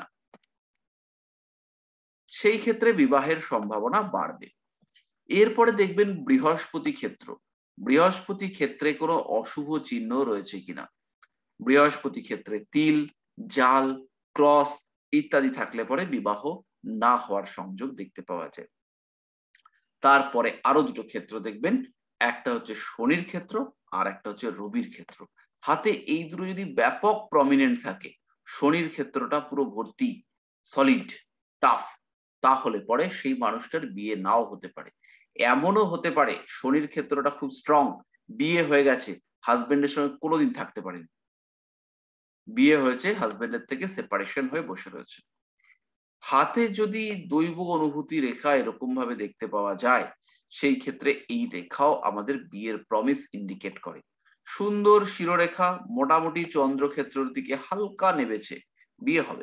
সেই ক্ষেত্রে বিবাহের সম্ভাবনা বাড়বে। এরপরে দেখবেন বৃহস্পতি ক্ষেত্র, বৃহস্পতি ক্ষেত্রে কোনো অশুভ চিহ্ন রয়েছে কিনা। বৃহস্পতি ক্ষেত্রে তিল, জাল, ক্রস ইত্যাদি থাকলে পরে বিবাহ না হওয়ার সংযোগ দেখতে পাওয়া যায়। তারপরে আরো দুটো ক্ষেত্র দেখবেন, একটা হচ্ছে শনির ক্ষেত্র আর একটা হচ্ছে রবির ক্ষেত্র। হাতে এই দুটো যদি ব্যাপক প্রমিনেন্ট থাকে, শনির ক্ষেত্রটা পুরো ভর্তি, সলিড, টাফ, তাহলে পরে সেই মানুষটার বিয়ে নাও হতে পারে। এমনও হতে পারে শনির ক্ষেত্রটা খুব স্ট্রং, বিয়ে হয়ে গেছে, হাজবেন্ডের সঙ্গে কোনোদিন থাকতে পারেনি, বিয়ে হয়েছে হাজবেন্ডের থেকে সেপারেশন হয়ে বসে রয়েছে। হাতে যদি দৈব অনুভূতি রেখা এরকম ভাবে দেখতে পাওয়া যায়, সেই ক্ষেত্রে এই রেখাও আমাদের বিয়ের প্রমিস ইন্ডিকেট করে। সুন্দর শিরোরেখা, মোটামুটি চন্দ্রক্ষেত্রের দিকে হালকা নেবেছে, বিয়ে হবে।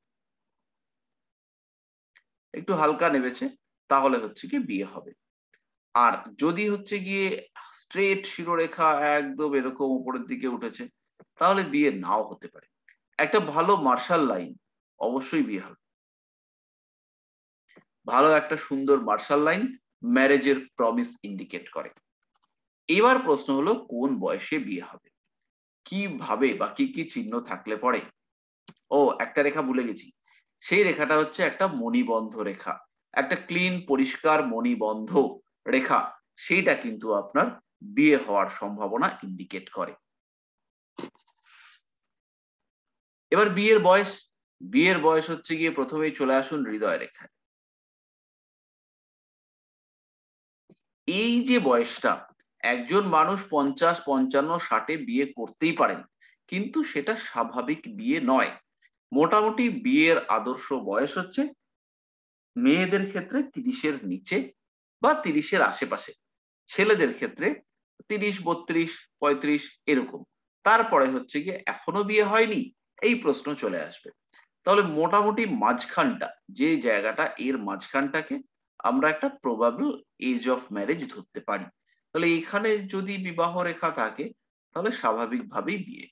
একটু হালকা নেবেছে, তাহলে হচ্ছে কি বিয়ে হবে। আর যদি হচ্ছে গিয়ে স্ট্রেট শিরোরেখা একদম এরকম উপরের দিকে উঠেছে, তাহলে বিয়ে নাও হতে পারে। একটা ভালো মার্শাল লাইন, অবশ্যই বিয়ে হবে। ভালো একটা সুন্দর মার্শাল লাইন ম্যারেজের প্রমিস ইন্ডিকেট করে। এবার প্রশ্ন হলো কোন বয়সে বিয়ে হবে, কিভাবে বা কি কি চিহ্ন থাকলে পরে। ও একটা রেখা ভুলে গেছি, সেই রেখাটা হচ্ছে একটা মণিবন্ধ রেখা, একটা ক্লিন পরিষ্কার মণিবন্ধ রেখা, সেইটা কিন্তু আপনার বিয়ে হওয়ার সম্ভাবনা ইন্ডিকেট করে। এবার বিয়ের বয়স, বিয়ের বয়স হচ্ছে গিয়ে প্রথমেই চলে আসুন হৃদয় রেখায়। এই যে বয়সটা, একজন মানুষ 50, 55, 60 বিয়ে করতেই পারেন, কিন্তু সেটা স্বাভাবিক বিয়ে নয়। মোটামুটি বিয়ের আদর্শ বয়স হচ্ছে মেয়েদের ক্ষেত্রে 30-এর নিচে বা 30-এর আশেপাশে, ছেলেদের ক্ষেত্রে 30, 32, 35 এরকম। তারপরে হচ্ছে গিয়ে এখনো বিয়ে হয়নি, এই প্রশ্ন চলে আসবে। তাহলে মোটামুটি মাঝখানটা, যে জায়গাটা, এর মাঝখানটাকে আমরা একটা প্রবাবল এজ অফ ম্যারেজ ধরতে পারি। তাহলে এখানে যদি বিবাহ রেখা থাকে, তাহলে স্বাভাবিকভাবেই বিয়ে।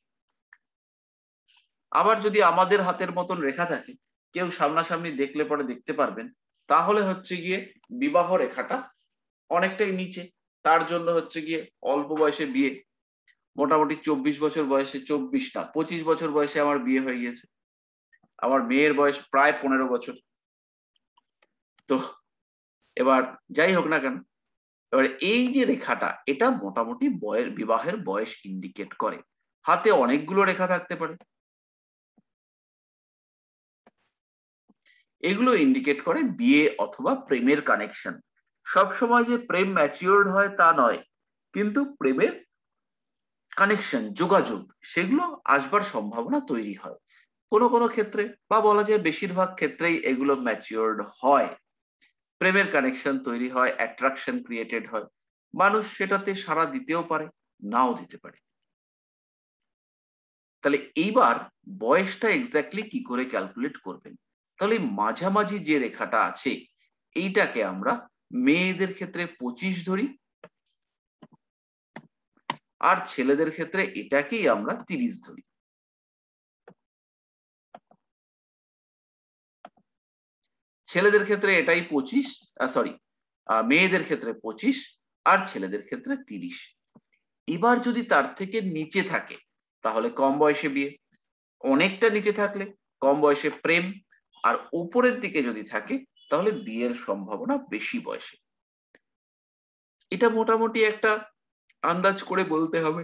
আবার যদি আমাদের হাতের মতন রেখা থাকে, কেউ সামনাসামনি দেখলে পরে দেখতে পারবেন, তাহলে হচ্ছে গিয়ে বিবাহ রেখাটা অনেকটাই নিচে, তার জন্য হচ্ছে গিয়ে অল্প বয়সে বিয়ে। মোটামুটি 24 বছর বয়সে, 24 না 25 বছর বয়সে আমার বিয়ে হয়ে গিয়েছে। আমার মেয়ের বয়স প্রায় 15 বছর। তো এবার যাই হোক না কেন, এবার এই যে রেখাটা, এটা মোটামুটি বিবাহের বয়স ইন্ডিকেট করে। হাতে অনেকগুলো রেখা থাকতে পারে। এগুলো ইন্ডিকেট করে বিয়ে অথবা প্রেমের কানেকশন। সবসময় যে প্রেম ম্যাচিওর্ড হয় তা নয়, কিন্তু প্রেমের কানেকশন, যোগাযোগ, সেগুলো আসবার সম্ভাবনা তৈরি হয়। কোনো কোনো ক্ষেত্রে বা বলা যায় বেশিরভাগ ক্ষেত্রেই এগুলো ম্যাচিওর্ড হয়, প্রেমের কানেকশন তৈরি হয়, অ্যাট্রাকশন ক্রিয়েটেড হয়, মানুষ সেটাতে সাড়া দিতেও পারে, নাও দিতে পারে। তাহলে এইবার বয়সটা এক্স্যাক্টলি কি করে ক্যালকুলেট করবেন? তাহলে মাঝামাঝি যে রেখাটা আছে এইটাকে আমরা মেয়েদের ক্ষেত্রে 25 ধরি, আর ছেলেদের ক্ষেত্রে এটাকেই আমরা 30 ধরি। ছেলেদের ক্ষেত্রে এটাই 25, সরি, মেয়েদের ক্ষেত্রে 25 আর ছেলেদের ক্ষেত্রে 30। এবার যদি তার থেকে নিচে থাকে তাহলে কম বয়সে বিয়ে, অনেকটা নিচে থাকলে কম বয়সে প্রেম, আর উপরের দিকে যদি থাকে তাহলে বিয়ের সম্ভাবনা বেশি বয়সে। এটা মোটামুটি একটা আন্দাজ করে বলতে হবে,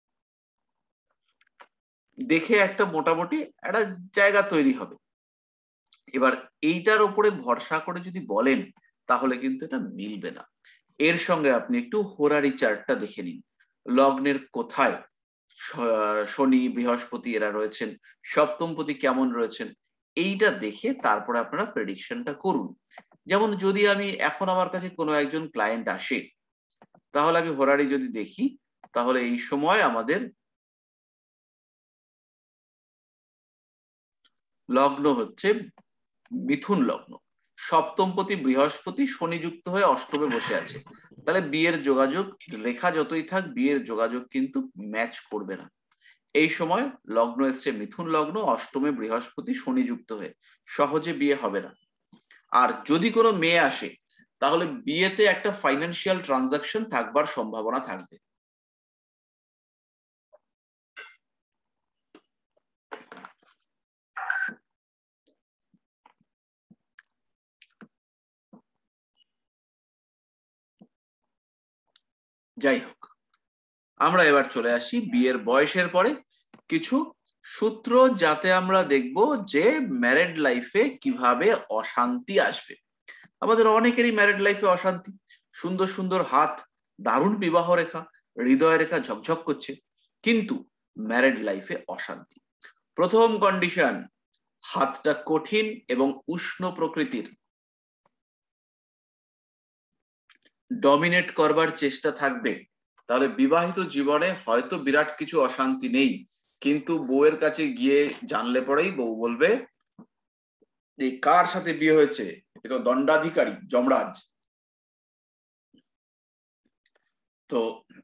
দেখে একটা মোটামুটি একটা জায়গা তৈরি হবে। এবার এইটার উপরে ভরসা করে যদি বলেন তাহলে কিন্তু এটা মিলবে না। এর সঙ্গে আপনি একটু হোরারি চার্টটা দেখে নিন, লগ্নের কোথায় শনি বৃহস্পতি এরা রয়েছেন, সপ্তমপতি কেমন রয়েছেন, এইটা দেখে তারপরে আপনারা প্রেডিকশনটা করুন। যেমন যদি আমি এখন আমার কাছে কোনো একজন ক্লায়েন্ট আসে, তাহলে আমি হোরারি যদি দেখি, তাহলে এই সময় আমাদের লগ্ন হচ্ছে মিথুন লগ্ন, সপ্তমপতি বৃহস্পতি শনি যুক্ত হয়ে অষ্টমে বসে আছে। তাহলে বিয়ের যোগাযোগ রেখা যতই থাক, বিয়ের যোগাযোগ কিন্তু ম্যাচ করবে না। এই সময় লগ্ন এসছে মিথুন লগ্ন, অষ্টমে বৃহস্পতি শনি যুক্ত হয়ে, সহজে বিয়ে হবে না। আর যদি কোনো মেয়ে আসে তাহলে বিয়েতে একটা ফাইন্যান্সিয়াল ট্রানজাকশন থাকবার সম্ভাবনা থাকবে। যাই হোক, আমরা এবার চলে আসি বিয়ের বয়সের পরে কিছু সূত্র, যাতে আমরা দেখব যে ম্যারেড লাইফে কিভাবে অশান্তি আসবে। আমাদের অনেকেরই ম্যারেড লাইফে অশান্তি, সুন্দর সুন্দর হাত, দারুণ বিবাহ রেখা, হৃদয় রেখা ঝকঝক করছে, কিন্তু ম্যারেড লাইফে অশান্তি। প্রথম কন্ডিশন, হাতটা কঠিন এবং উষ্ণ প্রকৃতির, ডমিনেট করবার চেষ্টা থাকবে। তাহলে বিবাহিত জীবনে হয়তো বিরাট কিছু অশান্তি নেই, কিন্তু বউয়ের কাছে গিয়ে জানলে পরেই বউ বলবে যে কার সাথে বিয়ে হয়েছে, এ তো দণ্ডাধিকারী যমরাজ। তো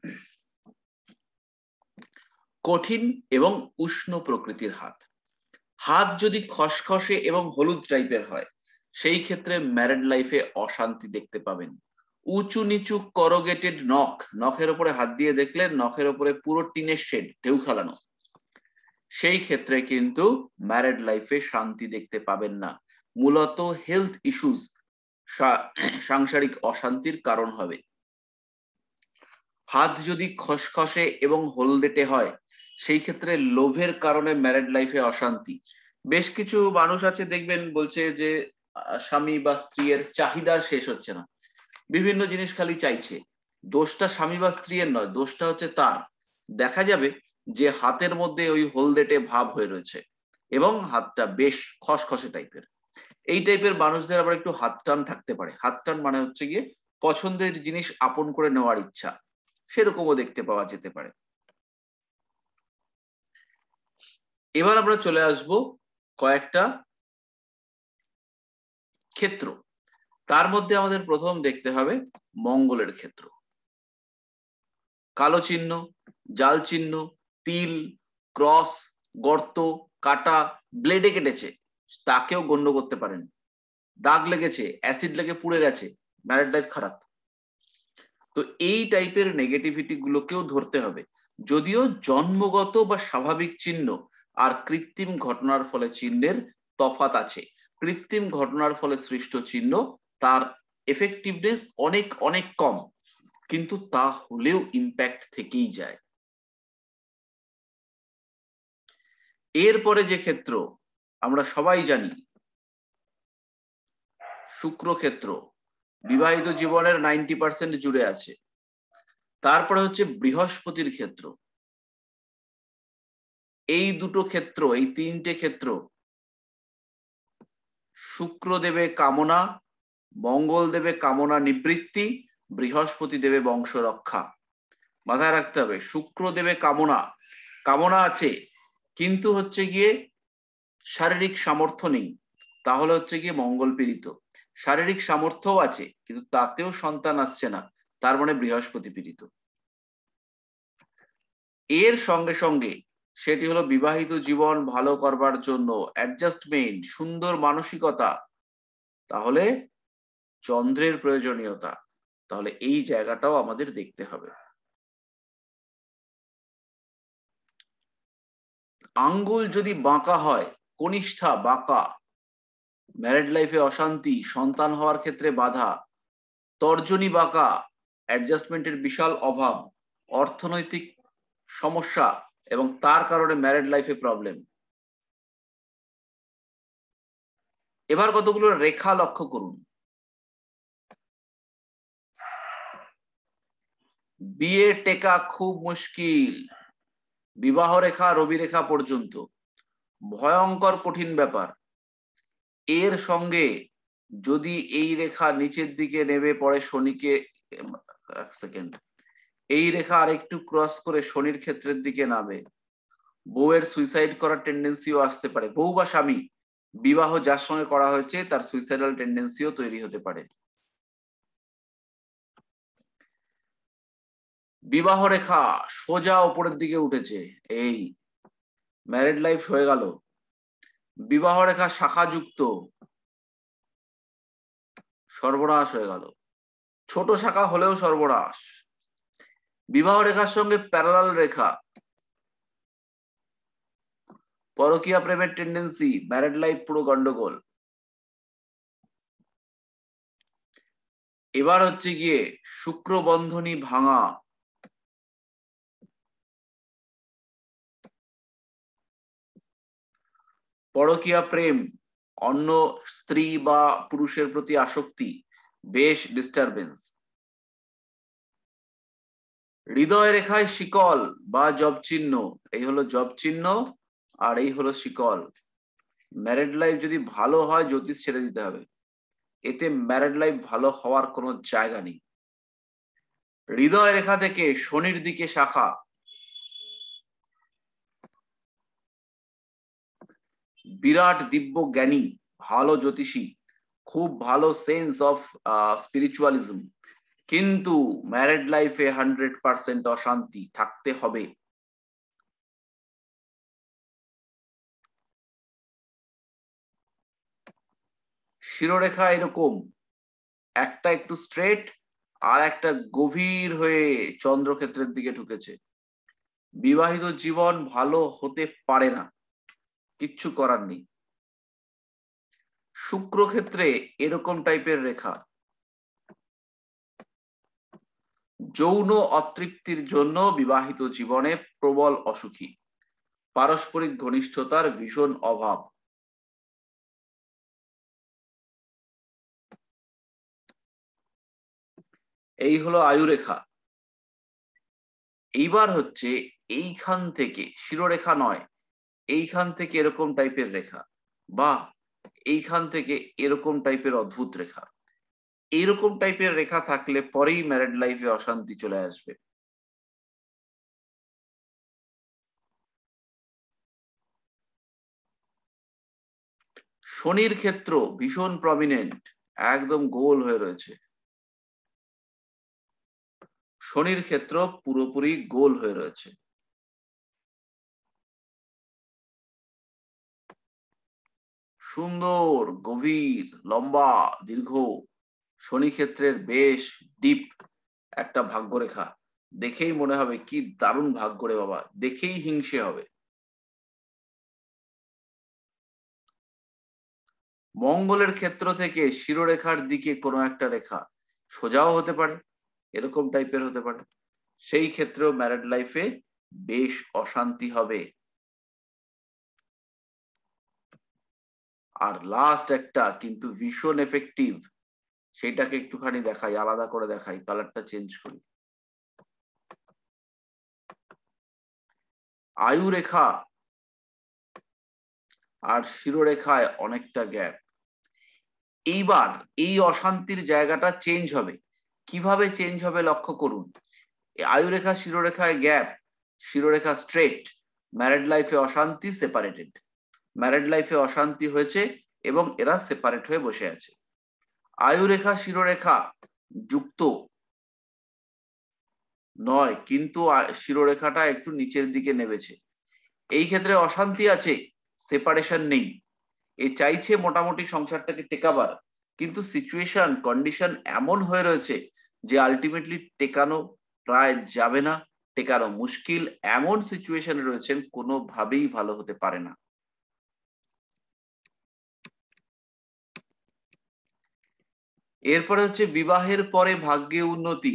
কঠিন এবং উষ্ণ প্রকৃতির হাত, হাত যদি খসখসে এবং হলুদ টাইপের হয়, সেই ক্ষেত্রে ম্যারেড লাইফে অশান্তি দেখতে পাবেন। উঁচু নিচু করগেটেড নখ, নখের উপরে হাত দিয়ে দেখলেন নখের উপরে পুরো টিনের শেড ঢেউ খেলানো, সেই ক্ষেত্রে কিন্তু ম্যারেড লাইফে শান্তি দেখতে পাবেন না। মূলত হেলথ ইস্যুস সাংসারিক অশান্তির কারণ হবে। হাত যদি খসখসে এবং হলদেটে হয়, সেই ক্ষেত্রে লোভের কারণে ম্যারেড লাইফে অশান্তি। বেশ কিছু মানুষ আছে দেখবেন বলছে যে স্বামী বা স্ত্রীর চাহিদা শেষ হচ্ছে না, বিভিন্ন জিনিস খালি চাইছে। দোষটা স্বামী বা স্ত্রীর নয়, দোষটা হচ্ছে তার। দেখা যাবে যে হাতের মধ্যে ওই হলদেটে ভাব হয়ে রয়েছে এবং হাতটা বেশ খসখসে টাইপের। এই টাইপের মানুষদের আবার একটু হাত টান থাকতে পারে। হাত টান মানে হচ্ছে গিয়ে পছন্দের জিনিস আপন করে নেওয়ার ইচ্ছা, সেরকমও দেখতে পাওয়া যেতে পারে। এবার আমরা চলে আসব কয়েকটা ক্ষেত্র, তার মধ্যে আমাদের প্রথম দেখতে হবে মঙ্গলের ক্ষেত্র। কালো চিহ্ন, জাল চিহ্ন, তিল, ক্রস, গর্ত, কাটা, ব্লেডে কেটেছে, তাকেও গণ্য করতে পারেন। দাগ লেগেছে, অ্যাসিড লেগে পুড়ে গেছে, ম্যারেড লাইফ খারাপ। তো এই টাইপের নেগেটিভিটি গুলোকেও ধরতে হবে। যদিও জন্মগত বা স্বাভাবিক চিহ্ন আর কৃত্রিম ঘটনার ফলে চিহ্নের তফাৎ আছে। কৃত্রিম ঘটনার ফলে সৃষ্ট চিহ্ন, তার এফেক্টিভনেস অনেক অনেক কম, কিন্তু তা হলেও ইম্প্যাক্ট থেকেই যায়। এরপরে যে ক্ষেত্র আমরা সবাই জানি, শুক্র ক্ষেত্র বিবাহিত জীবনের 90% জুড়ে আছে। তারপরে হচ্ছে বৃহস্পতির ক্ষেত্র। এই দুটো ক্ষেত্র, এই তিনটে ক্ষেত্র, শুক্র দেবে কামনা, মঙ্গল দেবে কামনা নিবৃত্তি, বৃহস্পতি দেবে বংশ রক্ষা। মাথায় রাখতে হবে, শুক্র দেবে কামনা, কামনা আছে কিন্তু হচ্ছে গিয়ে শারীরিক সামর্থ্য নেই, তাহলে হচ্ছে গিয়ে মঙ্গল পীড়িত। শারীরিক সামর্থ্যও আছে কিন্তু তাতেও সন্তান আসছে না, তার মানে বৃহস্পতি পীড়িত। এর সঙ্গে সঙ্গে সেটি হলো বিবাহিত জীবন ভালো করবার জন্য অ্যাডজাস্টমেন্ট, সুন্দর মানসিকতা, তাহলে চন্দ্রের প্রয়োজনীয়তা, তাহলে এই জায়গাটাও আমাদের দেখতে হবে। আঙ্গুল যদি বাঁকা হয়, কনিষ্ঠা বাঁকা, ম্যারিড লাইফে অশান্তি, সন্তান হওয়ার ক্ষেত্রে বাধা, তর্জনী বাঁকা, অ্যাডজাস্টমেন্টের বিশাল অভাব, অর্থনৈতিক সমস্যা এবং তার কারণে ম্যারিড লাইফে প্রবলেম। এবার কতগুলো রেখা লক্ষ্য করুন। বিয়ে টেকা খুব মুশকিল, বিবাহ রেখা রবি রেখা পর্যন্ত, ভয়ঙ্কর কঠিন ব্যাপার। এর সঙ্গে যদি এই রেখা নিচের দিকে নেমে পড়ে শনিকে, এক সেকেন্ড, এই রেখা আরেকটু ক্রস করে শনির ক্ষেত্রের দিকে নামে, বউয়ের সুইসাইড করার টেন্ডেন্সিও আসতে পারে। বউ বা স্বামী, বিবাহ যার সঙ্গে করা হয়েছে তার সুইসাইডাল টেন্ডেন্সিও তৈরি হতে পারে। বিবাহ রেখা সোজা উপরের দিকে উঠেছে, এই ম্যারিড লাইফ হয়ে গেল। বিবাহ রেখা শাখা যুক্ত, সর্বনাশ হয়ে গেল। ছোট শাখা হলেও সর্বনাশ। বিবাহ রেখার সঙ্গে প্যারালাল রেখা, পরকীয়া প্রেমের টেন্ডেন্সি, ম্যারিড লাইফ পুরো গন্ডগোল। এবার হচ্ছে গিয়ে শুক্র বন্ধনী ভাঙা, পরকীয়া প্রেম, অন্য স্ত্রী বা পুরুষের প্রতি আসক্তি, বেশ ডিস্টারবেন্স। হৃদয় রেখায় শিকল বা জব চিহ্ন, এই হলো জব চিহ্ন আর এই হলো শিকল। ম্যারিড লাইফ যদি ভালো হয় জ্যোতিষ ছেড়ে দিতে হবে, এতে ম্যারিড লাইফ ভালো হওয়ার কোনো জায়গা নেই। হৃদয় রেখা থেকে শনির দিকে শাখা, বিরাট দিব্য জ্ঞানী, ভালো জ্যোতিষী, খুব ভালো সেন্স অফ স্পিরিচুয়ালিজম, কিন্তু ম্যারিড লাইফে 100% অশান্তি থাকতে হবে। শিরোরেখা এরকম, একটা একটু স্ট্রেট আর একটা গভীর হয়ে চন্দ্রক্ষেত্রের দিকে ঢুকেছে। বিবাহিত জীবন ভালো হতে পারে না, কিচ্ছু করার নেই। শুক্রক্ষেত্রে এরকম টাইপের রেখা, যৌন অতৃপ্তির জন্য বিবাহিত জীবনে প্রবল অসুখী, পারস্পরিক ঘনিষ্ঠতার ভীষণ অভাব। এই হলো আয়ুরেখা। এইবার হচ্ছে এইখান থেকে, শিরোরেখা নয়, এইখান থেকে এরকম টাইপের রেখা বা এইখান থেকে এরকম টাইপের অদ্ভুত রেখা, এইরকম টাইপের রেখা থাকলে পরেই ম্যারিড লাইফে অশান্তি চলে আসবে। শনির ক্ষেত্র ভীষণ প্রমিনেন্ট, একদম গোল হয়ে রয়েছে। শনির ক্ষেত্র পুরোপুরি গোল হয়ে রয়েছে। সুন্দর গভীর লম্বা দীর্ঘ শনি ক্ষেত্রের বেশ ডিপ একটা ভাগ্যরেখা, দেখেই মনে হবে কি দারুণ ভাগ্য রে বাবা, দেখেই হিংসে হবে। মঙ্গলের ক্ষেত্র থেকে শিরোরেখার দিকে কোনো একটা রেখা সোজাও হতে পারে, এরকম টাইপের হতে পারে, সেই ক্ষেত্রেও ম্যারিড লাইফে বেশ অশান্তি হবে। আর লাস্ট একটা কিন্তু ভীষণ এফেক্টিভ, সেইটাকে একটুখানি দেখাই, আলাদা করে দেখাই, কালারটা চেঞ্জ করি। আয়ু রেখা আর শিরোরেখায় অনেকটা গ্যাপ। এইবার এই অশান্তির জায়গাটা চেঞ্জ হবে। কিভাবে চেঞ্জ হবে লক্ষ্য করুন। আয়ুরেখা শিরোরেখায় গ্যাপ, শিরোরেখা স্ট্রেট, ম্যারিড লাইফে অশান্তি, সেপারেটেড। ম্যারিড লাইফে অশান্তি হয়েছে এবং এরা সেপারেট হয়ে বসে আছে। আয়ুরেখা শিরোরেখা যুক্ত নয়, কিন্তু শিরোরেখাটা একটু নিচের দিকে নেমেছে। এই ক্ষেত্রে অশান্তি আছে, সেপারেশন নেই। এ চাইছে মোটামুটি সংসারটাকে টেকাবার, কিন্তু সিচুয়েশন কন্ডিশন এমন হয়ে রয়েছে যে আলটিমেটলি টেকানো প্রায় যাবে না, টেকানো মুশকিল, এমন সিচুয়েশনে রয়েছেন, কোনোভাবেই ভালো হতে পারে না। এরপরে হচ্ছে বিবাহের পরে ভাগ্যে উন্নতি।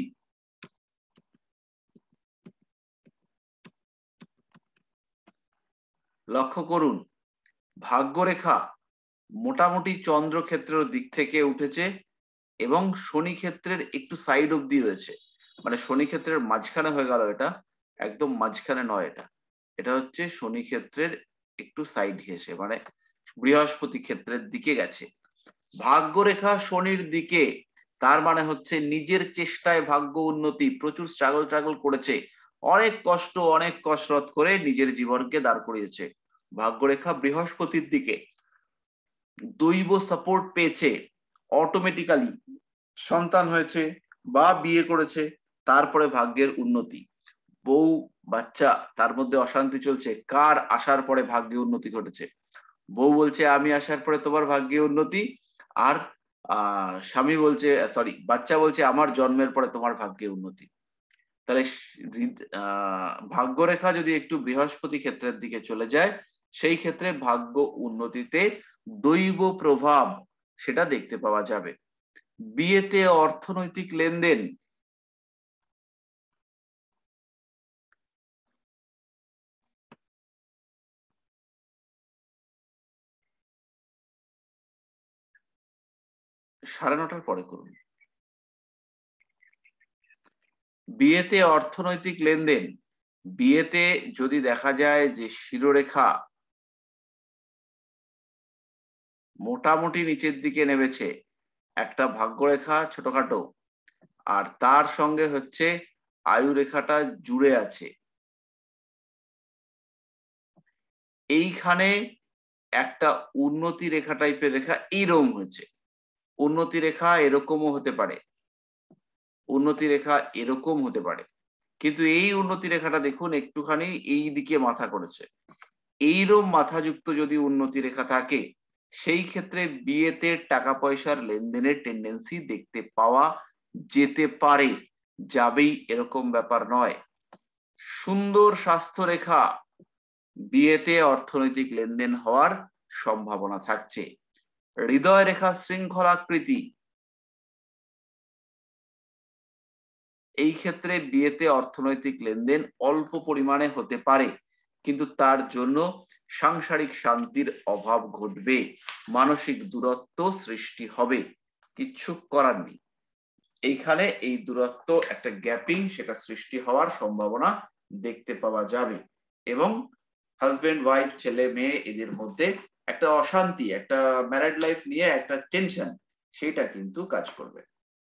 লক্ষ্য করুন, ভাগ্যরেখা মোটামুটি চন্দ্র ক্ষেত্রের দিক থেকে উঠেছে এবং শনি ক্ষেত্রের একটু সাইড অবধি রয়েছে, মানে শনি ক্ষেত্রের মাঝখানে হয়ে গেল, এটা একদম মাঝখানে নয়, এটা এটা হচ্ছে শনি ক্ষেত্রের একটু সাইড ঘেসে, মানে বৃহস্পতি ক্ষেত্রের দিকে গেছে। ভাগ্যরেখা শনির দিকে, তার মানে হচ্ছে নিজের চেষ্টায় ভাগ্য উন্নতি, প্রচুর স্ট্রাগল করেছে, অনেক কসরত করে নিজের জীবনকে দাঁড় করিয়েছে। ভাগ্যরেখা বৃহস্পতির দিকে, দৈব সাপোর্ট পেয়েছে, অটোমেটিক্যালি সন্তান হয়েছে বা বিয়ে করেছে, তারপরে ভাগ্যের উন্নতি। বউ বাচ্চা, তার মধ্যে অশান্তি চলছে, কার আসার পরে ভাগ্যে উন্নতি ঘটেছে? বউ বলছে আমি আসার পরে তোমার ভাগ্যে উন্নতি, আর স্বামী বলছে, সরি, বাচ্চা বলছে আমার জন্মের পরে তোমার ভাগ্যে উন্নতি। তাহলে ভাগ্যরেখা যদি একটু বৃহস্পতি ক্ষেত্রের দিকে চলে যায়, সেই ক্ষেত্রে ভাগ্য উন্নতিতে দৈব প্রভাব সেটা দেখতে পাওয়া যাবে। বিয়েতে অর্থনৈতিক লেনদেন, সাড়ে নটার পরে করুন। বিয়েতে অর্থনৈতিক লেনদেন, বিয়েতে যদি দেখা যায় যে শিরোরেখা মোটামুটি নিচের দিকে নেমেছে, একটা ভাগ্যরেখা ছোটখাটো, আর তার সঙ্গে হচ্ছে আয়ু রেখাটা জুড়ে আছে, এইখানে একটা উন্নতি রেখা টাইপের রেখা এইরকম হয়েছে। উন্নতি রেখা এরকমও হতে পারে, উন্নতি রেখা এরকম হতে পারে, কিন্তু এই উন্নতি রেখাটা দেখুন একটুখানি এই দিকে মাথা করেছে। এইরকম মাথাযুক্ত যদি উন্নতি রেখা থাকে, সেই ক্ষেত্রে বিয়েতে টাকা পয়সার লেনদেনের টেন্ডেন্সি দেখতে পাওয়া যেতে পারে, যাবেই এরকম ব্যাপার নয়। সুন্দর স্বাস্থ্য রেখা, বিয়েতে অর্থনৈতিক লেনদেন হওয়ার সম্ভাবনা থাকছে। হৃদয় রেখা শৃঙ্খলাকৃতি, এই ক্ষেত্রে বিয়েতে অর্থনৈতিক লেনদেন অল্প পরিমাণে হতে পারে, কিন্তু তার জন্য সাংসারিক শান্তির অভাব ঘটবে, মানসিক দূরত্ব সৃষ্টি হবে, কিচ্ছু করার নেই। এইখানে এই দূরত্ব একটা গ্যাপিং, সেটা সৃষ্টি হওয়ার সম্ভাবনা দেখতে পাওয়া যাবে, এবং হাজবেন্ড ওয়াইফ ছেলে মেয়ে এদের মধ্যে একটা অশান্তি, একটা ম্যারিড লাইফ নিয়ে একটা টেনশন, সেটা কিন্তু কাজ করবে।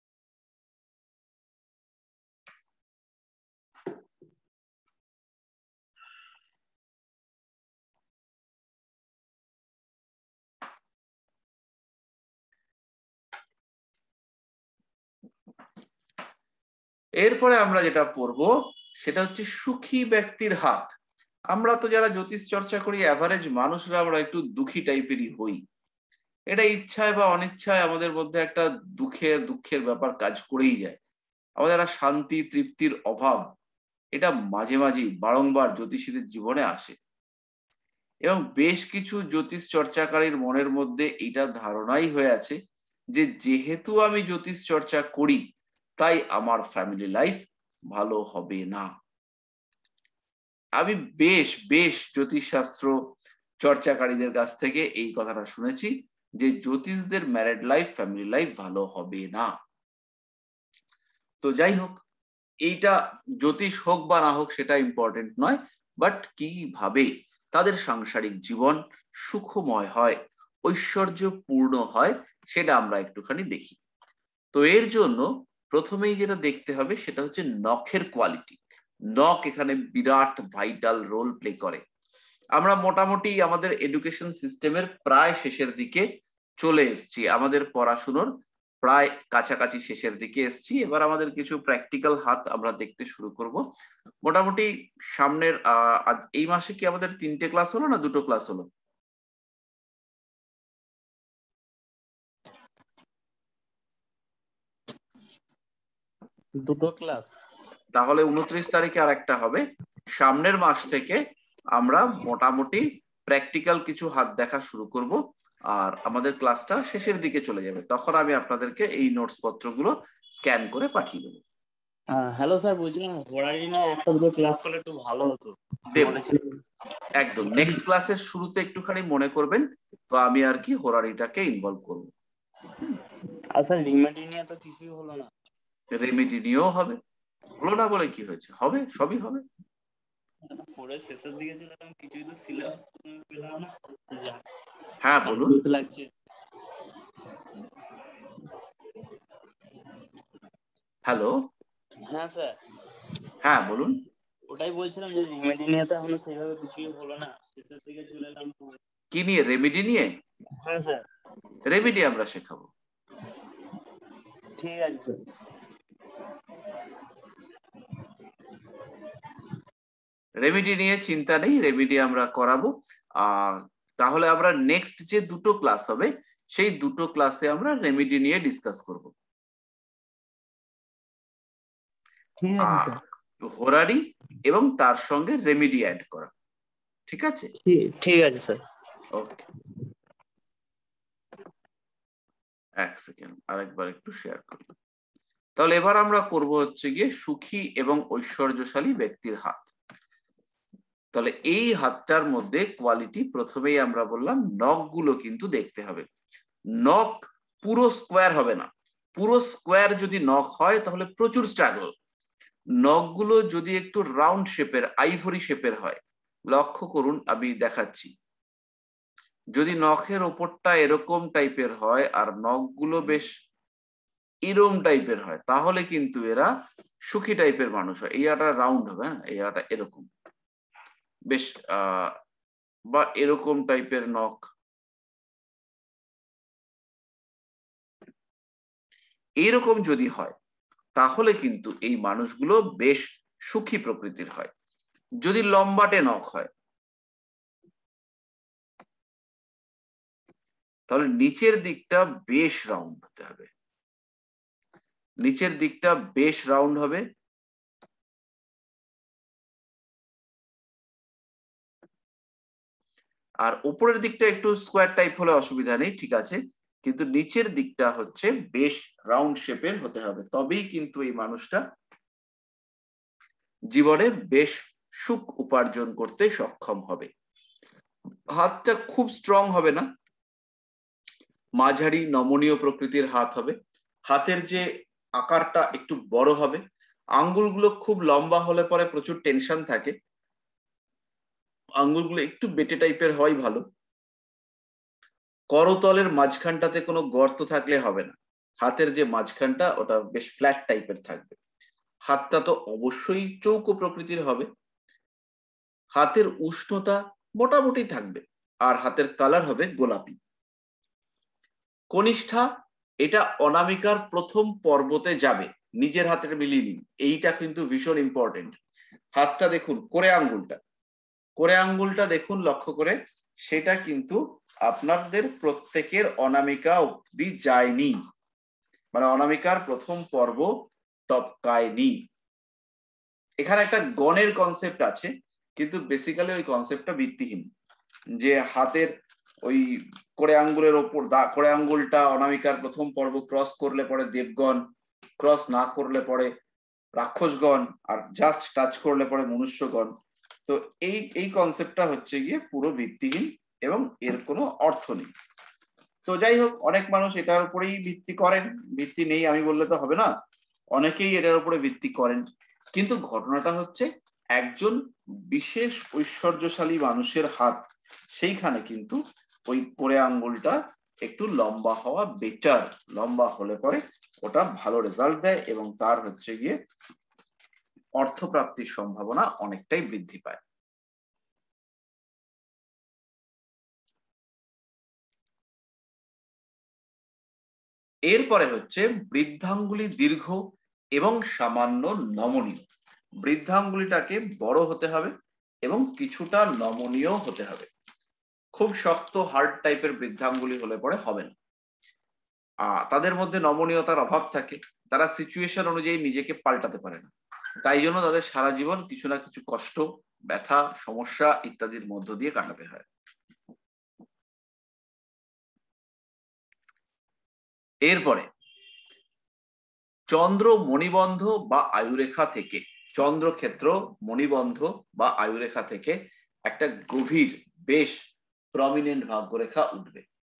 এরপরে আমরা যেটা পড়বো সেটা হচ্ছে সুখী ব্যক্তির হাত। আমরা তো যারা জ্যোতিষ চর্চা করি, অ্যাভারেজ মানুষরা আমরা একটু দুঃখী টাইপেরই হই, এটা ইচ্ছায় বা অনিচ্ছায় আমাদের মধ্যে একটা দুঃখের ব্যাপার কাজ করেই যায়। আমাদের একটা শান্তি তৃপ্তির অভাব, এটা মাঝে মাঝেই বারংবার জ্যোতিষীদের জীবনে আসে, এবং বেশ কিছু জ্যোতিষ চর্চাকারীর মনের মধ্যে এটা ধারণাই হয়ে আছে যে যেহেতু আমি জ্যোতিষ চর্চা করি, তাই আমার ফ্যামিলি লাইফ ভালো হবে না। আমি বেশ বেশ জ্যোতিষশাস্ত্র চর্চাকারীদের কাছ থেকে এই কথাটা শুনেছি যে জ্যোতিষদের ম্যারিড লাইফ ফ্যামিলি লাইফ ভালো হবে না। তো যাই হোক, এইটা জ্যোতিষ হোক বা না হোক সেটা ইম্পর্টেন্ট নয়, বাট কিভাবে তাদের সাংসারিক জীবন সুখময় হয়, ঐশ্বর্যপূর্ণ হয়, সেটা আমরা একটুখানি দেখি। তো এর জন্য প্রথমেই যেটা দেখতে হবে সেটা হচ্ছে নখের কোয়ালিটি। নখ এখানে বিরাট ভাইটাল রোল প্লে করে। আমরা মোটামুটি আমাদের এডুকেশন সিস্টেমের প্রায় শেষের দিকে চলে এসেছি, আমাদের পড়াশুনোর প্রায় কাছাকাছি শেষের দিকে এসেছি। এবার আমাদের কিছু প্র্যাকটিক্যাল হাত আমরা দেখতে শুরু করব। মোটামুটি সামনের এই মাসে কি আমাদের 3টে ক্লাস হলো না 2টো ক্লাস হলো? দুটো ক্লাস। তাহলে 29 তারিখে আর একটা হবে। সামনের মাস থেকে আমরা মোটামুটি প্র্যাকটিক্যাল কিছু হাত দেখা শুরু করব, আর আমাদের ক্লাসটা শেষের দিকে চলে যাবে। তখন আমি আপনাদেরকে এই নোটস পত্রগুলো স্ক্যান করে পাঠিয়ে দেবো। হ্যালো স্যার, বলছিলাম ঘোড়ারি না একটা দুটো ক্লাস করলে একটু ভালো হতো। দেব বলেছিলেন। একদম, নেক্সট ক্লাসের শুরুতে একটুখানি মনে করবেন, তো আমি আর কি হোরারিটাকে ইনভলভ করবো। আর স্যার রিমেডি নিয়ে তো কিছুই হলো না। রেমিডি নিয়েও হবে, হলো না বলে কি হয়েছে, হবে, সবই হবে। পরে শেষের দিকে চলে এলাম, কিছুই তো সিলেবাস পেলাম না। হ্যাঁ বলুন। দুঃখ লাগছে। হ্যালো। হ্যাঁ স্যার, হ্যাঁ বলুন। ওটাই বলছিলাম যে রিমেডি নিয়ে তো এখনো সেইভাবে কিছুই হলো না, শেষের দিকে চলে এলাম। কি নিয়ে? রেমিডি নিয়ে? হ্যাঁ স্যার। রেমিডি আমরা শেখাবো। ঠিক আছে স্যার। রেমিডি নিয়ে চিন্তা নেই, রেমিডি আমরা করাবো। তাহলে আমরা নেক্সট যে 2টো ক্লাস হবে সেই 2টো ক্লাসে আমরা রেমিডি নিয়ে ডিসকাস করব। ঠিক আছে স্যার। হোরারি এবং তার সঙ্গে রেমিডি অ্যাড করা, ঠিক আছে? ঠিক আছে স্যার। ওকে, এক সেকেন্ড আরেকবার একটু শেয়ার করি। তাহলে এবার আমরা করব হচ্ছে গিয়ে সুখী এবং ঐশ্বর্যশালী ব্যক্তির হাত। তাহলে এই হাতটার মধ্যে কোয়ালিটি প্রথমেই আমরা বললাম নখগুলো কিন্তু দেখতে হবে। নখ পুরো স্কোয়ার হবে না, পুরো স্কোয়ার যদি নখ হয় তাহলে প্রচুর স্ট্রাগল। নখগুলো যদি একটু রাউন্ড শেপের, আইভরি শেপের হয়, লক্ষ্য করুন আমি দেখাচ্ছি, যদি নখের ওপরটা এরকম টাইপের হয় আর নখগুলো বেশ এরম টাইপের হয়, তাহলে কিন্তু এরা সুখী টাইপের মানুষ হয়। এই আটা রাউন্ড হবে, হ্যাঁ এই আটা এরকম বেশ বা এরকম টাইপের নখ, এইরকম যদি হয় তাহলে কিন্তু এই মানুষগুলো বেশ সুখী প্রকৃতির হয়। যদি লম্বাটে নখ হয় তাহলে নিচের দিকটা বেশ রাউন্ড হতে হবে, নিচের দিকটা বেশ রাউন্ড হবে। আর উপরের দিকটা একটু স্কোয়ার টাইপ হলে অসুবিধা নেই, ঠিক আছে, কিন্তু নিচের দিকটা হচ্ছে বেশ রাউন্ড শেপের হতে হবে, তবেই কিন্তু এই মানুষটা জীবনে বেশ সুখ উপার্জন করতে সক্ষম হবে। হাতটা খুব স্ট্রং হবে না, মাঝারি নমনীয় প্রকৃতির হাত হবে। হাতের যে আকারটা একটু বড় হবে, আঙ্গুলগুলো খুব লম্বা হলে পরে প্রচুর টেনশন থাকে, আঙ্গুলগুলো একটু বেটে টাইপের হয় ভালো। করতলের মাঝখানটাতে কোনো গর্ত থাকলে হবে না, হাতের যে মাঝখানটা ওটা বেশ ফ্ল্যাট টাইপের থাকবে। হাতটা তো অবশ্যই চৌকো প্রকৃতির হবে। হাতের উষ্ণতা মোটামুটি থাকবে, আর হাতের কালার হবে গোলাপি। কনিষ্ঠা, এটা অনামিকার প্রথম পর্বতে যাবে, নিজের হাতের মিলিয়ে নিন, এইটা কিন্তু ভীষণ ইম্পর্টেন্ট। হাতটা দেখুন, করে আঙ্গুলটা দেখুন লক্ষ্য করে, সেটা কিন্তু আপনাদের প্রত্যেকের অনামিকা অব্দি যায়নি, মানে অনামিকার প্রথম পর্ব টপকায়নি। এখানে একটা গণের কনসেপ্ট আছে, কিন্তু বেসিক্যালি ওই কনসেপ্টটা ভিত্তিহীন, যে হাতের ওই করে আঙ্গুলের ওপর করে আঙ্গুলটা অনামিকার প্রথম পর্ব ক্রস করলে পরে দেবগণ, ক্রস না করলে পরে রাক্ষসগণ, আর জাস্ট টাচ করলে পরে মনুষ্যগণ। তো এই কনসেপ্টটা হচ্ছে গিয়ে পুরো ভিত্তিহীন এবং এর কোনো অর্থ নেই। তো যাই হোক, অনেক মানুষ এটার উপরেই ভিত্তি করেন, ভিত্তি নেই আমি বললে তো হবে না, অনেকেই এটার উপরে ভিত্তি করেন। কিন্তু ঘটনাটা হচ্ছে একজন বিশেষ ঐশ্বর্যশালী মানুষের হাত, সেইখানে কিন্তু ওই পোড়ে আঙ্গুলটা একটু লম্বা হওয়া বেটার, লম্বা হলে পরে ওটা ভালো রেজাল্ট দেয় এবং তার হচ্ছে গিয়ে অর্থপ্রাপ্তির সম্ভাবনা অনেকটাই বৃদ্ধি পায়। এরপরে হচ্ছে বৃদ্ধাঙ্গুলি দীর্ঘ এবং সামান্য নমনীয়। বৃদ্ধাঙ্গুলিটাকে বড় হতে হবে এবং কিছুটা নমনীয় হতে হবে। খুব শক্ত হার্ড টাইপের বৃদ্ধাঙ্গুলি হলে পরে হবে না। তাদের মধ্যে নমনীয়তার অভাব থাকে, তারা সিচুয়েশন অনুযায়ী নিজেকে পাল্টাতে পারে না, তাই জন্য তাদের সারা জীবন কিছু না কিছু কষ্ট, ব্যথা, সমস্যা ইত্যাদির মধ্য দিয়ে কাটাতে হয়। এরপরে চন্দ্র মণিবন্ধ বা আয়ুরেখা থেকে, চন্দ্রক্ষেত্র মণিবন্ধ বা আয়ুরেখা থেকে একটা গভীর বেশ প্রমিনেন্ট ভাগ্যরেখা উঠবে।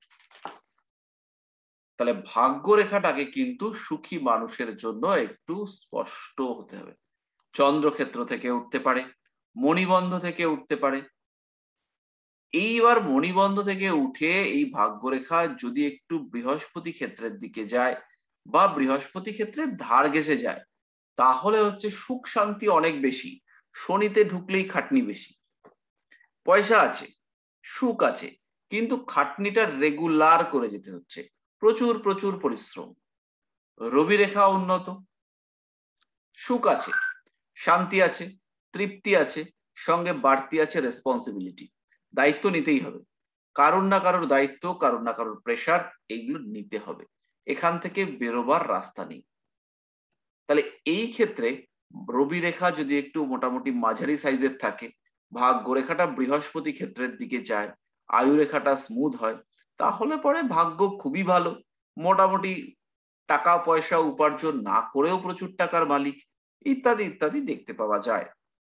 তাহলে ভাগ্যরেখাটাকে কিন্তু সুখী মানুষের জন্য একটু স্পষ্ট হতে হবে। চন্দ্রক্ষেত্র থেকে উঠতে পারে, মণিবন্ধ থেকে উঠতে পারে। এইবার মণিবন্ধ থেকে উঠে এই ভাগ্যরেখা যদি একটু বৃহস্পতি ক্ষেত্রের দিকে যায় বা বৃহস্পতি ক্ষেত্রে ধার ঘেঁষে যায়, তাহলে হচ্ছে সুখ শান্তি অনেক বেশি, শনিতে ঢুকলেই খাটনি বেশি। পয়সা আছে, সুখ আছে, কিন্তু খাটনিটা রেগুলার করে যেতে হচ্ছে, প্রচুর প্রচুর পরিশ্রম। রবি রেখা উন্নত, সুখ আছে, শান্তি আছে, তৃপ্তি আছে, সঙ্গে বাড়তি আছে রেসপন্সিবিলিটি, দায়িত্ব নিতেই হবে, কারোর না কারোর দায়িত্ব, কারোর না কারোর প্রেশার, এইগুলো নিতে হবে, এখান থেকে বেরোবার রাস্তা নেই। তাহলে এই ক্ষেত্রে রবি রেখা যদি একটু মোটামুটি মাঝারি সাইজের থাকে, ভাগ্য রেখাটা বৃহস্পতি ক্ষেত্রের দিকে যায়, আয়ু রেখাটা স্মুথ হয়, তাহলে পরে ভাগ্য খুবই ভালো, মোটামুটি টাকা পয়সা উপার্জন না করেও প্রচুর টাকার মালিক, ইত্যাদি ইত্যাদি দেখতে পাওয়া যায়।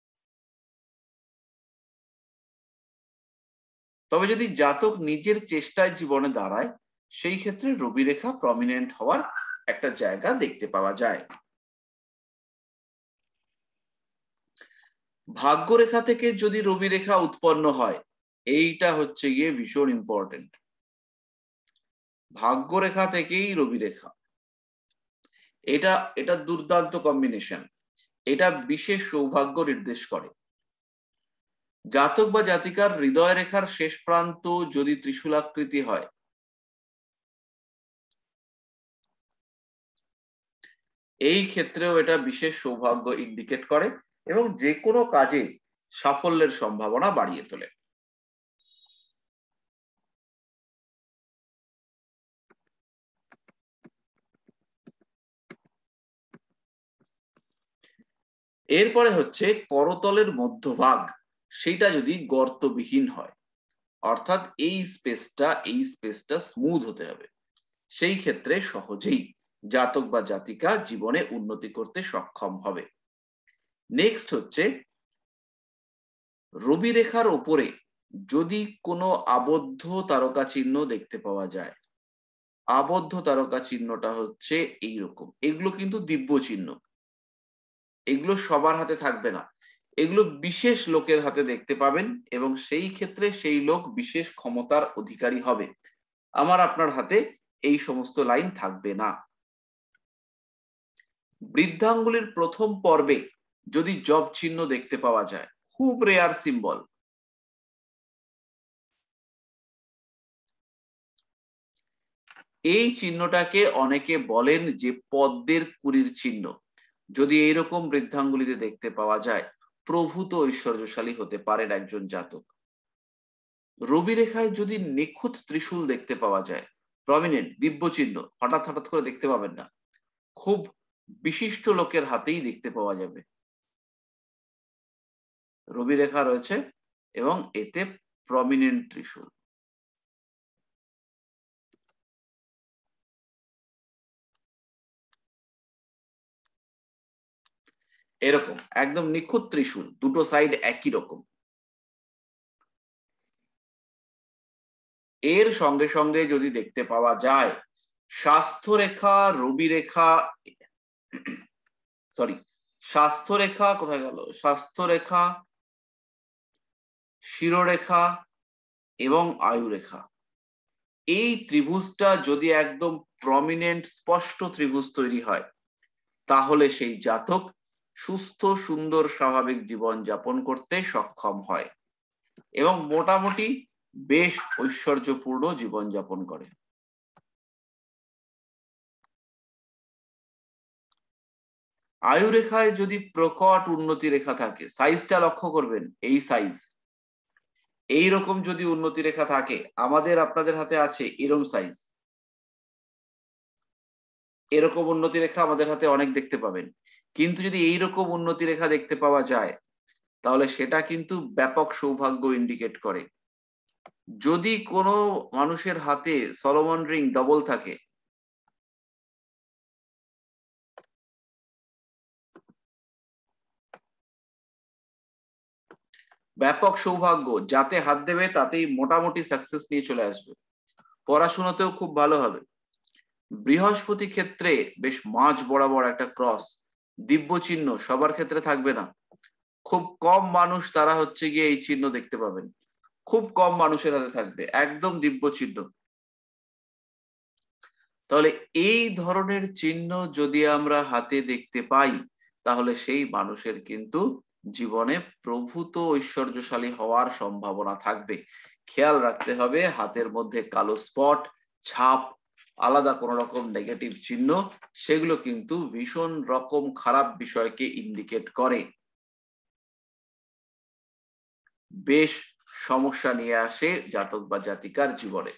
তবে যদি জাতক নিজের চেষ্টায় জীবনে দাঁড়ায়, সেই ক্ষেত্রে রবি রেখা প্রমিনেন্ট হওয়ার একটা জায়গা দেখতে পাওয়া যায়। ভাগ্যরেখা থেকে যদি রবি রেখা উৎপন্ন হয়, এইটা হচ্ছে গিয়ে ভীষণ ইম্পর্টেন্ট। ভাগ্যরেখা থেকেই রবি রেখা, এটা এটা দুর্দান্ত কম্বিনেশন, এটা বিশেষ সৌভাগ্য নির্দেশ করে। জাতক বা জাতিকার হৃদয় রেখার শেষ প্রান্ত যদি ত্রিশূলাকৃতি হয়, এই ক্ষেত্রেও এটা বিশেষ সৌভাগ্য ইন্ডিকেট করে এবং যে কোনো কাজে সাফল্যের সম্ভাবনা বাড়িয়ে তোলে। এরপরে হচ্ছে করতলের মধ্যভাগ, সেটা যদি গর্তবিহীন হয়, অর্থাৎ এই স্পেসটা স্মুথ হতে হবে, সেই ক্ষেত্রে সহজেই জাতক বা জাতিকা জীবনে উন্নতি করতে সক্ষম হবে। নেক্সট হচ্ছে রবি রেখার ওপরে যদি কোনো আবদ্ধ তারকা চিহ্ন দেখতে পাওয়া যায়, আবদ্ধ তারকা চিহ্নটা হচ্ছে এইরকম, এগুলো কিন্তু দিব্য চিহ্ন, এগুলো সবার হাতে থাকবে না, এগুলো বিশেষ লোকের হাতে দেখতে পাবেন এবং সেই ক্ষেত্রে সেই লোক বিশেষ ক্ষমতার অধিকারী হবে। আমার আপনার হাতে এই সমস্ত লাইন থাকবে না। বৃদ্ধাঙ্গুলির প্রথম পর্বে যদি জব চিহ্ন দেখতে পাওয়া যায়, খুব রেয়ার সিম্বল, এই চিহ্নটাকে অনেকে বলেন যে পদ্মের কুড়ির চিহ্ন। যদি এইরকম বৃদ্ধাঙ্গুলিতে দেখতে পাওয়া যায়, প্রভূত ঐশ্বর্যশালী হতে পারেন একজন জাতক। রবি রেখায় যদি নিখুঁত ত্রিশূল দেখতে পাওয়া যায়, প্রমিনেন্ট দিব্য চিহ্ন, হঠাৎ হঠাৎ করে দেখতে পাবেন না, খুব বিশিষ্ট লোকের হাতেই দেখতে পাওয়া যাবে। রবি রেখা রয়েছে এবং এতে প্রমিনেন্ট ত্রিশূল, এরকম একদম নিখুঁত ত্রিশূল, দুটো সাইড একই রকম। এর সঙ্গে সঙ্গে যদি দেখতে পাওয়া যায় স্বাস্থ্য রেখা, রবি রেখা, সরি স্বাস্থ্য রেখা কোথায় গেল, স্বাস্থ্য রেখা, শিরোরেখা এবং আয়ু রেখা, এই ত্রিভুজটা যদি একদম প্রমিনেন্ট স্পষ্ট ত্রিভুজ তৈরি হয় তাহলে সেই জাতক সুস্থ সুন্দর স্বাভাবিক জীবন যাপন করতে সক্ষম হয় এবং মোটামুটি বেশ ঐশ্বর্যপূর্ণ জীবন যাপন করে। আয়ু রেখায় যদি প্রকট উন্নতি রেখা থাকে, সাইজটা লক্ষ্য করবেন, এই সাইজ, এইরকম যদি উন্নতি রেখা থাকে, আমাদের আপনাদের হাতে আছে এরকম সাইজ, এরকম উন্নতি রেখা আমাদের হাতে অনেক দেখতে পাবেন, কিন্তু যদি এইরকম উন্নতি রেখা দেখতে পাওয়া যায় তাহলে সেটা কিন্তু ব্যাপক সৌভাগ্য ইন্ডিকেট করে। যদি কোনো মানুষের হাতে সলোমন রিং ডবল থাকে, ব্যাপক সৌভাগ্য, যাতে হাত দেবে তাতেই মোটামুটি সাকসেস নিয়ে চলে আসবে, পড়াশোনাতেও খুব ভালো হবে। বৃহস্পতি ক্ষেত্রে বেশ মাঝ বরাবর একটা ক্রস, দিব্য চিহ্ন সবার ক্ষেত্রে থাকবে না, খুব কম মানুষ তারা হচ্ছে গিয়ে এই চিহ্ন দেখতে পাবেন, খুব কম মানুষের হাতে থাকবে একদম দিব্য চিহ্ন। তাহলে এই ধরনের চিহ্ন যদি আমরা হাতে দেখতে পাই তাহলে সেই মানুষের কিন্তু জীবনে প্রভূত ঐশ্বর্যশালী হওয়ার সম্ভাবনা থাকবে। খেয়াল রাখতে হবে হাতের মধ্যে কালো স্পট, ছাপ, আলাদা কোনো রকম নেগেটিভ চিহ্ন, সেগুলো কিন্তু ভীষণ রকম খারাপ বিষয়কে ইন্ডিকেট করে, বেশ সমস্যা নিয়ে আসে জাতক বা জাতিকার জীবনে।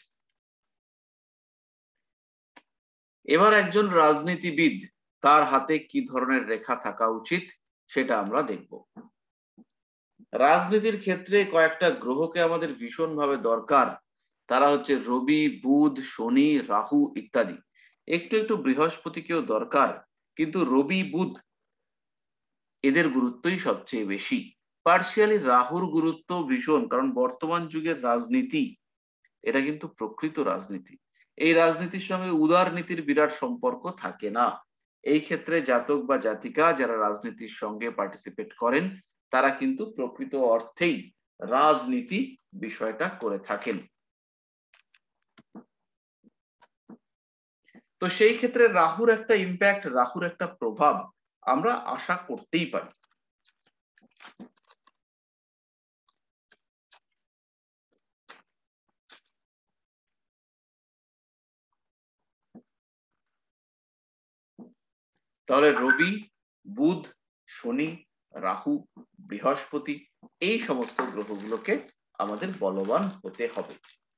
এবার একজন রাজনীতিবিদ, তার হাতে কি ধরনের রেখা থাকা উচিত সেটা আমরা দেখব। রাজনীতির ক্ষেত্রে কয়েকটা গ্রহকে আমাদের ভীষণভাবে দরকার, তারা হচ্ছে রবি, বুধ, শনি, রাহু ইত্যাদি। একটু একটু বৃহস্পতিকেও দরকার, কিন্তু রবি, বুধ এদের গুরুত্বই সবচেয়ে বেশি। পার্শিয়ালি রাহুর গুরুত্ব ভীষণ, কারণ বর্তমান যুগের রাজনীতি এটা কিন্তু প্রকৃত রাজনীতি, এই রাজনীতির সঙ্গে উদারনীতির বিরাট সম্পর্ক থাকে না। এই ক্ষেত্রে জাতক বা জাতিকা যারা রাজনীতির সঙ্গে পার্টিসিপেট করেন তারা কিন্তু প্রকৃত অর্থেই রাজনীতি বিষয়টা করে থাকেন। তো সেই ক্ষেত্রে রাহুর একটা ইম্প্যাক্ট, রাহুর একটা প্রভাব আমরা আশা করতেই পারি। তাহলে রবি, বুধ, শনি, রাহু, বৃহস্পতি, এই সমস্ত গ্রহগুলোকে আমাদের বলবান হতে হবে।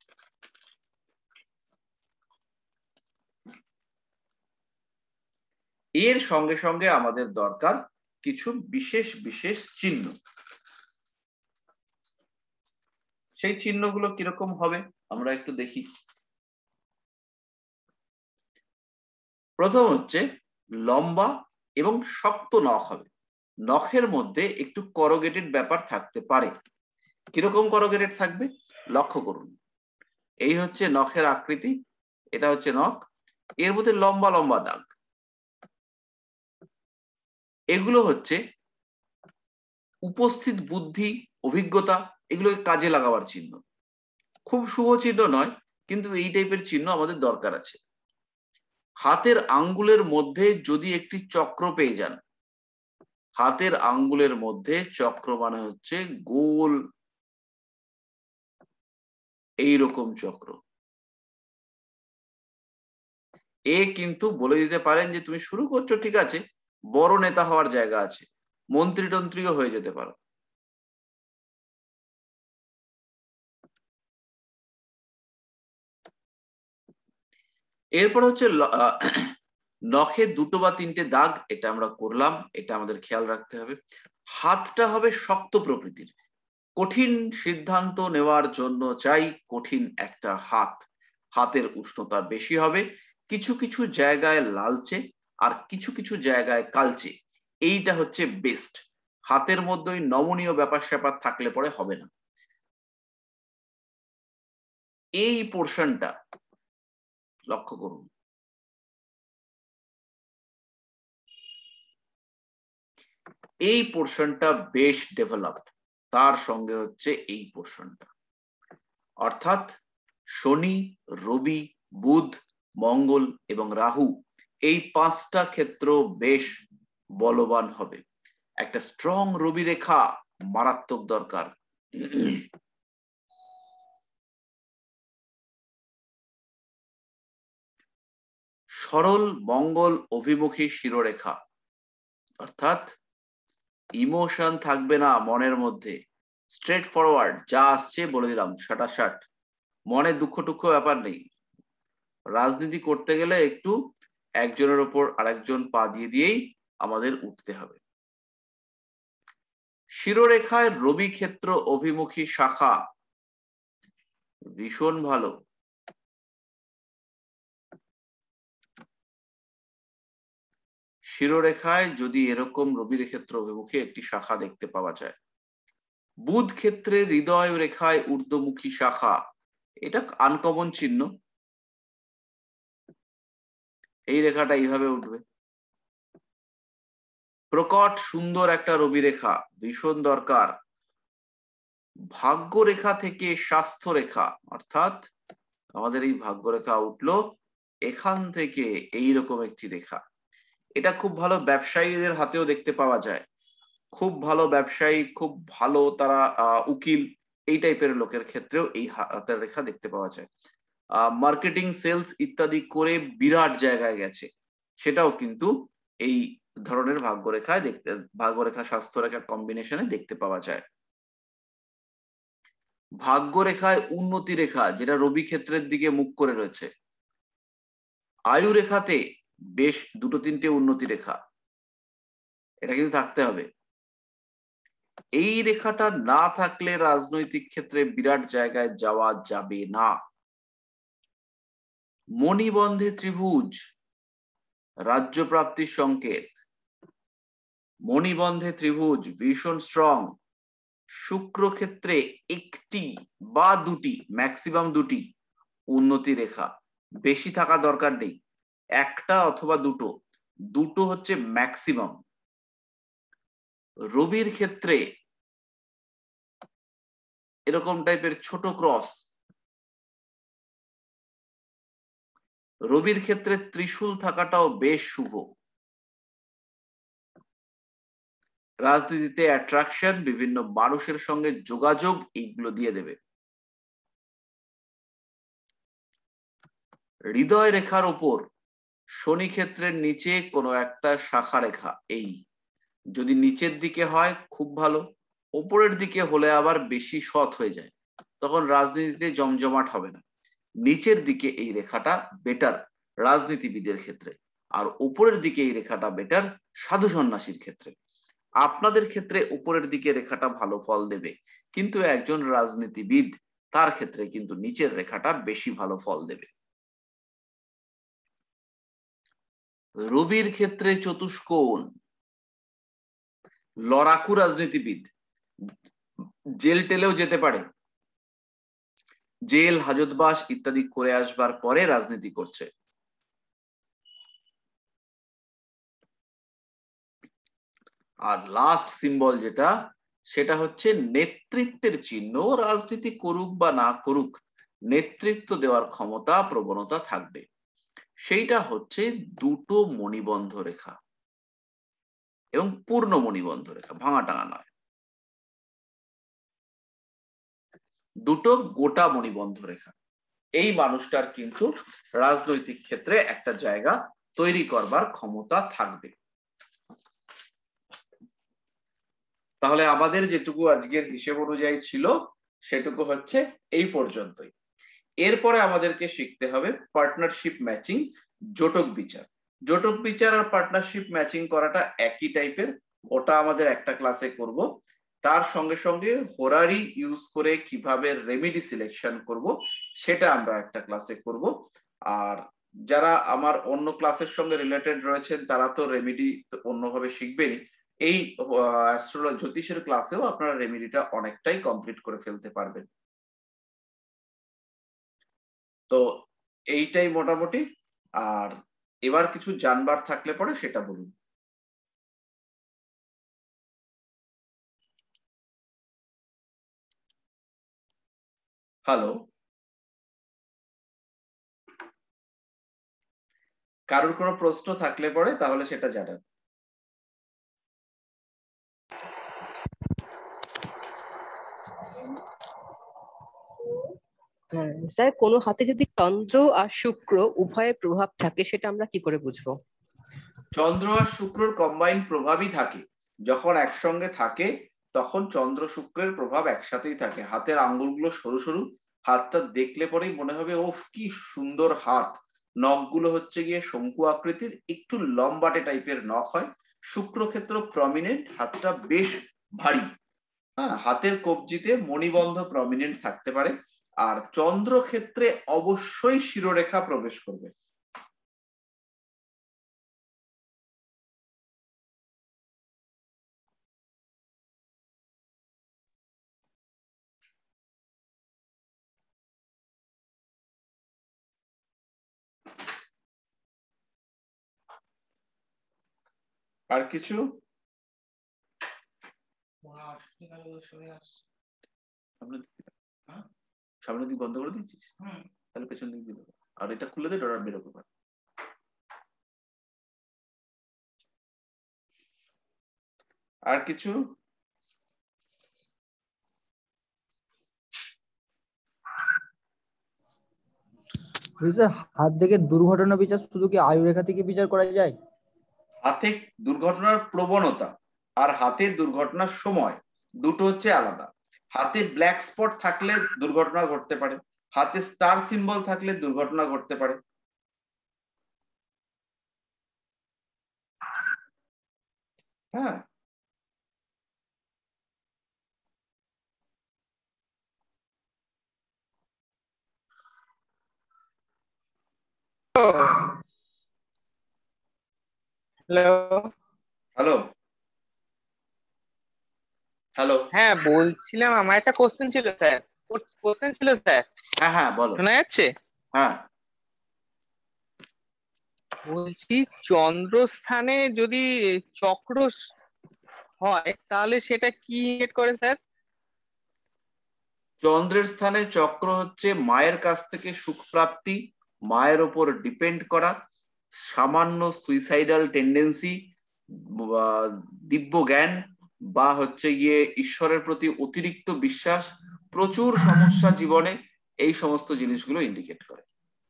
এর সঙ্গে সঙ্গে আমাদের দরকার কিছু বিশেষ বিশেষ চিহ্ন। সেই চিহ্নগুলো কিরকম হবে আমরা একটু দেখি। প্রথম হচ্ছে লম্বা এবং শক্ত নখ হবে, নখের মধ্যে একটু করোগেটেড ব্যাপার থাকতে পারে। কিরকম করোগেটেড থাকবে লক্ষ্য করুন, এই হচ্ছে নখের আকৃতি, এটা হচ্ছে নখ, এর মধ্যে লম্বা লম্বা দাগ, এগুলো হচ্ছে উপস্থিত বুদ্ধি, অভিজ্ঞতা, এগুলোকে কাজে লাগাবার চিহ্ন। খুব শুভ চিহ্ন নয়, কিন্তু এই টাইপের চিহ্ন আমাদের দরকার আছে। হাতের আঙ্গুলের মধ্যে যদি একটি চক্র পেয়ে যান, হাতের আঙ্গুলের মধ্যে চক্র মানে হচ্ছে গোল এইরকম চক্র, এ কিন্তু বলে দিতে পারেন যে তুমি শুরু করছো ঠিক আছে, বড় নেতা হওয়ার জায়গা আছে, মন্ত্রী টন্ত্রীও হয়ে যেতে পারো। এরপর হচ্ছে নখে দুটো বা তিনটে দাগ, এটা আমরা করলাম, এটা আমাদের খেয়াল রাখতে হবে। হাতটা হবে শক্ত প্রকৃতির, কঠিন সিদ্ধান্ত নেওয়ার জন্য চাই কঠিন একটা হাত, হাতের উষ্ণতা বেশি হবে, কিছু কিছু জায়গায় লালচে আর কিছু কিছু জায়গায় কালচে, এইটা হচ্ছে বেস্ট। হাতের মধ্যে ওই নমনীয় ব্যাপার স্যাপার থাকলে পরে হবে না। এই পোর্শনটা লক্ষ্য করুন, এই পোর্শনটা বেশ ডেভেলপড, তার সঙ্গে হচ্ছে এই পোর্শনটা, অর্থাৎ শনি, রবি, বুধ, মঙ্গল এবং রাহু এই পাঁচটা ক্ষেত্র বেশ বলবান হবে। একটা স্ট্রং রবি রেখা মারাত্মক দরকার। সরল মঙ্গল অভিমুখী শিরোরেখা, অর্থাৎ ইমোশন থাকবে না মনের মধ্যে, স্ট্রেট ফরওয়ার্ড, যা আসছে বলে দিলাম ষাটাষাট, মনে দুঃখ টুক্ষ ব্যাপার নেই। রাজনীতি করতে গেলে একটু একজনের ওপর আরেকজন পা দিয়ে দিয়েই আমাদের উঠতে হবে। শিরোরেখায় রবি ক্ষেত্র অভিমুখী শাখা ভীষণ ভালো। শিরোরেখায় যদি এরকম রবি ক্ষেত্র অভিমুখী একটি শাখা দেখতে পাওয়া যায়। বুধ ক্ষেত্রে হৃদয় রেখায় ঊর্ধ্বমুখী শাখা, এটা আনকমন চিহ্ন, এই রেখাটা এইভাবে উঠবে। প্রকট সুন্দর একটা রবি রেখা ভীষণ দরকার। ভাগ্য রেখা থেকে স্বাস্থ্য রেখা, অর্থাৎ আমাদের এই ভাগ্য রেখা উঠলো এখান থেকে এইরকম একটি রেখা, এটা খুব ভালো ব্যবসায়ীদের হাতেও দেখতে পাওয়া যায়। খুব ভালো ব্যবসায়ী, খুব ভালো তারা উকিল, এই টাইপের লোকের ক্ষেত্রেও এই হাতের রেখা দেখতে পাওয়া যায়। মার্কেটিং, সেলস ইত্যাদি করে বিরাট জায়গায় গেছে, সেটাও কিন্তু এই ধরনের ভাগ্যরেখায় দেখতে, ভাগ্যরেখা স্বাস্থ্য রেখার কম্বিনেশনে দেখতে পাওয়া যায়। ভাগ্যরেখায় উন্নতি রেখা, যেটা রবি ক্ষেত্রের দিকে মুখ করে রয়েছে। আয়ু রেখাতে বেশ দুটো তিনটে উন্নতি রেখা, এটা কিন্তু থাকতে হবে। এই রেখাটা না থাকলে রাজনৈতিক ক্ষেত্রে বিরাট জায়গায় যাওয়া যাবে না। মণিবন্ধে ত্রিভুজ রাজ্য প্রাপ্তির সংকেত, মণিবন্ধে ত্রিভুজ ভীষণ স্ট্রং। শুক্র ক্ষেত্রে একটি বা দুটি, ম্যাক্সিমাম দুটি উন্নতি রেখা, বেশি থাকা দরকার নেই, একটা অথবা দুটো, দুটো হচ্ছে ম্যাক্সিমাম। রবির ক্ষেত্রে এরকম টাইপের ছোট ক্রস, রবির ক্ষেত্রে ত্রিশূল থাকাটাও বেশ শুভ। রাজনীতিতে অ্যাট্রাকশন, বিভিন্ন মানুষের সঙ্গে যোগাযোগ, এইগুলো দিয়ে দেবে। হৃদয় রেখার ওপর শনি ক্ষেত্রের নিচে কোনো একটা শাখা রেখা, এই যদি নিচের দিকে হয় খুব ভালো, ওপরের দিকে হলে আবার বেশি সৎ হয়ে যায়, তখন রাজনীতিতে জমজমাট হবে না। নিচের দিকে এই রেখাটা বেটার রাজনীতিবিদের ক্ষেত্রে, আর উপরের দিকে এই রেখাটা বেটার সাধু সন্ন্যাসীর ক্ষেত্রে। আপনাদের ক্ষেত্রে উপরের দিকে রেখাটা ভালো ফল দেবে, কিন্তু একজন রাজনীতিবিদ তার ক্ষেত্রে কিন্তু নিচের রেখাটা বেশি ভালো ফল দেবে। রবির ক্ষেত্রে চতুষ্কোণ, লড়াকু রাজনীতিবিদ, জেল টেলেও যেতে পারে, জেল হাজতবাস ইত্যাদি করে আসবার পরে রাজনীতি করছে। আর লাস্ট সিম্বল যেটা, সেটা হচ্ছে নেতৃত্বের চিহ্ন, রাজনীতি করুক বা না করুক নেতৃত্ব দেওয়ার ক্ষমতা প্রবণতা থাকবে, সেইটা হচ্ছে দুটো মণিবন্ধ রেখা এবং পূর্ণ মণিবন্ধ রেখা, ভাঙা টাঙা নয়, দুটো গোটা মণিবন্ধ রেখা। এই মানুষটার কিন্তু রাজনৈতিক ক্ষেত্রে একটা জায়গা তৈরি করবার ক্ষমতা থাকবে। তাহলে আমাদের যেটুকু আজকের হিসেব অনুযায়ী ছিল সেটুকু হচ্ছে এই পর্যন্তই। এরপরে আমাদেরকে শিখতে হবে পার্টনারশিপ ম্যাচিং, জোটক বিচার। জোটক বিচার আর পার্টনারশিপ ম্যাচিং করাটা একই টাইপের, ওটা আমাদের একটা ক্লাসে করব। তার সঙ্গে সঙ্গে হোরারি ইউজ করে কিভাবে রেমেডি সিলেকশন করব সেটা আমরা একটা ক্লাসে করব। আর যারা আমার অন্য ক্লাসের সঙ্গে রিলেটেড রয়েছেন তারা তো রেমেডি অন্যভাবে শিখবেনই, এই অ্যাস্ট্রোলজি জ্যোতিষের ক্লাসেও আপনারা রেমেডিটা অনেকটাই কমপ্লিট করে ফেলতে পারবেন। তো এইটাই মোটামুটি। আর এবার কিছু জানবার থাকলে পরে সেটা বলুন। হ্যালো, কারোর কোনো প্রশ্ন থাকলে পরে তাহলে সেটা জানান। হ্যাঁ স্যার, কোনো হাতে যদি চন্দ্র আর শুক্র উভয়ের প্রভাব থাকে সেটা আমরা কি করে বুঝবো? চন্দ্র আর শুক্রর কম্বাইন প্রভাবই থাকে। যখন একসঙ্গে থাকে তখন চন্দ্র শুক্রের প্রভাব একসাথেই থাকে। হাতের আঙ্গুলগুলো সরু সরু, হাতটা দেখলে পরেই মনে হবে ওফ কি সুন্দর হাত। নখগুলো হচ্ছে গিয়ে শঙ্কু আকৃতির, একটু লম্বাটে টাইপের নখ হয়। শুক্র ক্ষেত্র প্রমিনেন্ট, হাতটা বেশ ভারী। হ্যাঁ, হাতের কবজিতে মণিবন্ধ প্রমিনেন্ট থাকতে পারে। আর চন্দ্র ক্ষেত্রে অবশ্যই শিরোরেখা প্রবেশ করবে। আর কিছু? সামনের দিক বন্ধ করে দিচ্ছিস, তাহলে পেছন দিক দিয়ে দেবো। আর এটা খুলে দে, ডরার বেরোবে পারে। আর কিছু? স্যার, হাত থেকে দুর্ঘটনা বিচার শুধু কি আয়ু রেখা থেকে বিচার করা যায়? হাতে দুর্ঘটনার প্রবণতা আর হাতের দুর্ঘটনার সময় দুটো হচ্ছে আলাদা। হাতে ব্ল্যাক স্পট থাকলে দুর্ঘটনা ঘটতে পারে, হাতে স্টার সিম্বল থাকলে দুর্ঘটনা ঘটতে পারে। হ্যাঁ, হ্যালো। Hello hello. হ্যাঁ, বলছিলাম আমার একটা কোশ্চেন ছিল স্যার। হ্যাঁ হ্যাঁ বলো। শোনা যাচ্ছে? হ্যাঁ, বলছি চন্দ্রস্থানে যদি চক্র হয় তাহলে সেটা কি ইন্ডিকেট করে স্যার? চন্দ্রের স্থানে চক্র হচ্ছে মায়ের কাছ থেকে সুখ প্রাপ্তি, মায়ের ওপর ডিপেন্ড করা, সামান্য সুইসাইডাল টেন্ডেন্সি, দিব্য জ্ঞান, বা হচ্ছে গিয়ে ঈশ্বরের প্রতি অতিরিক্ত বিশ্বাস, প্রচুর সমস্যা জীবনে, এই সমস্ত জিনিসগুলো ইন্ডিকেট করে।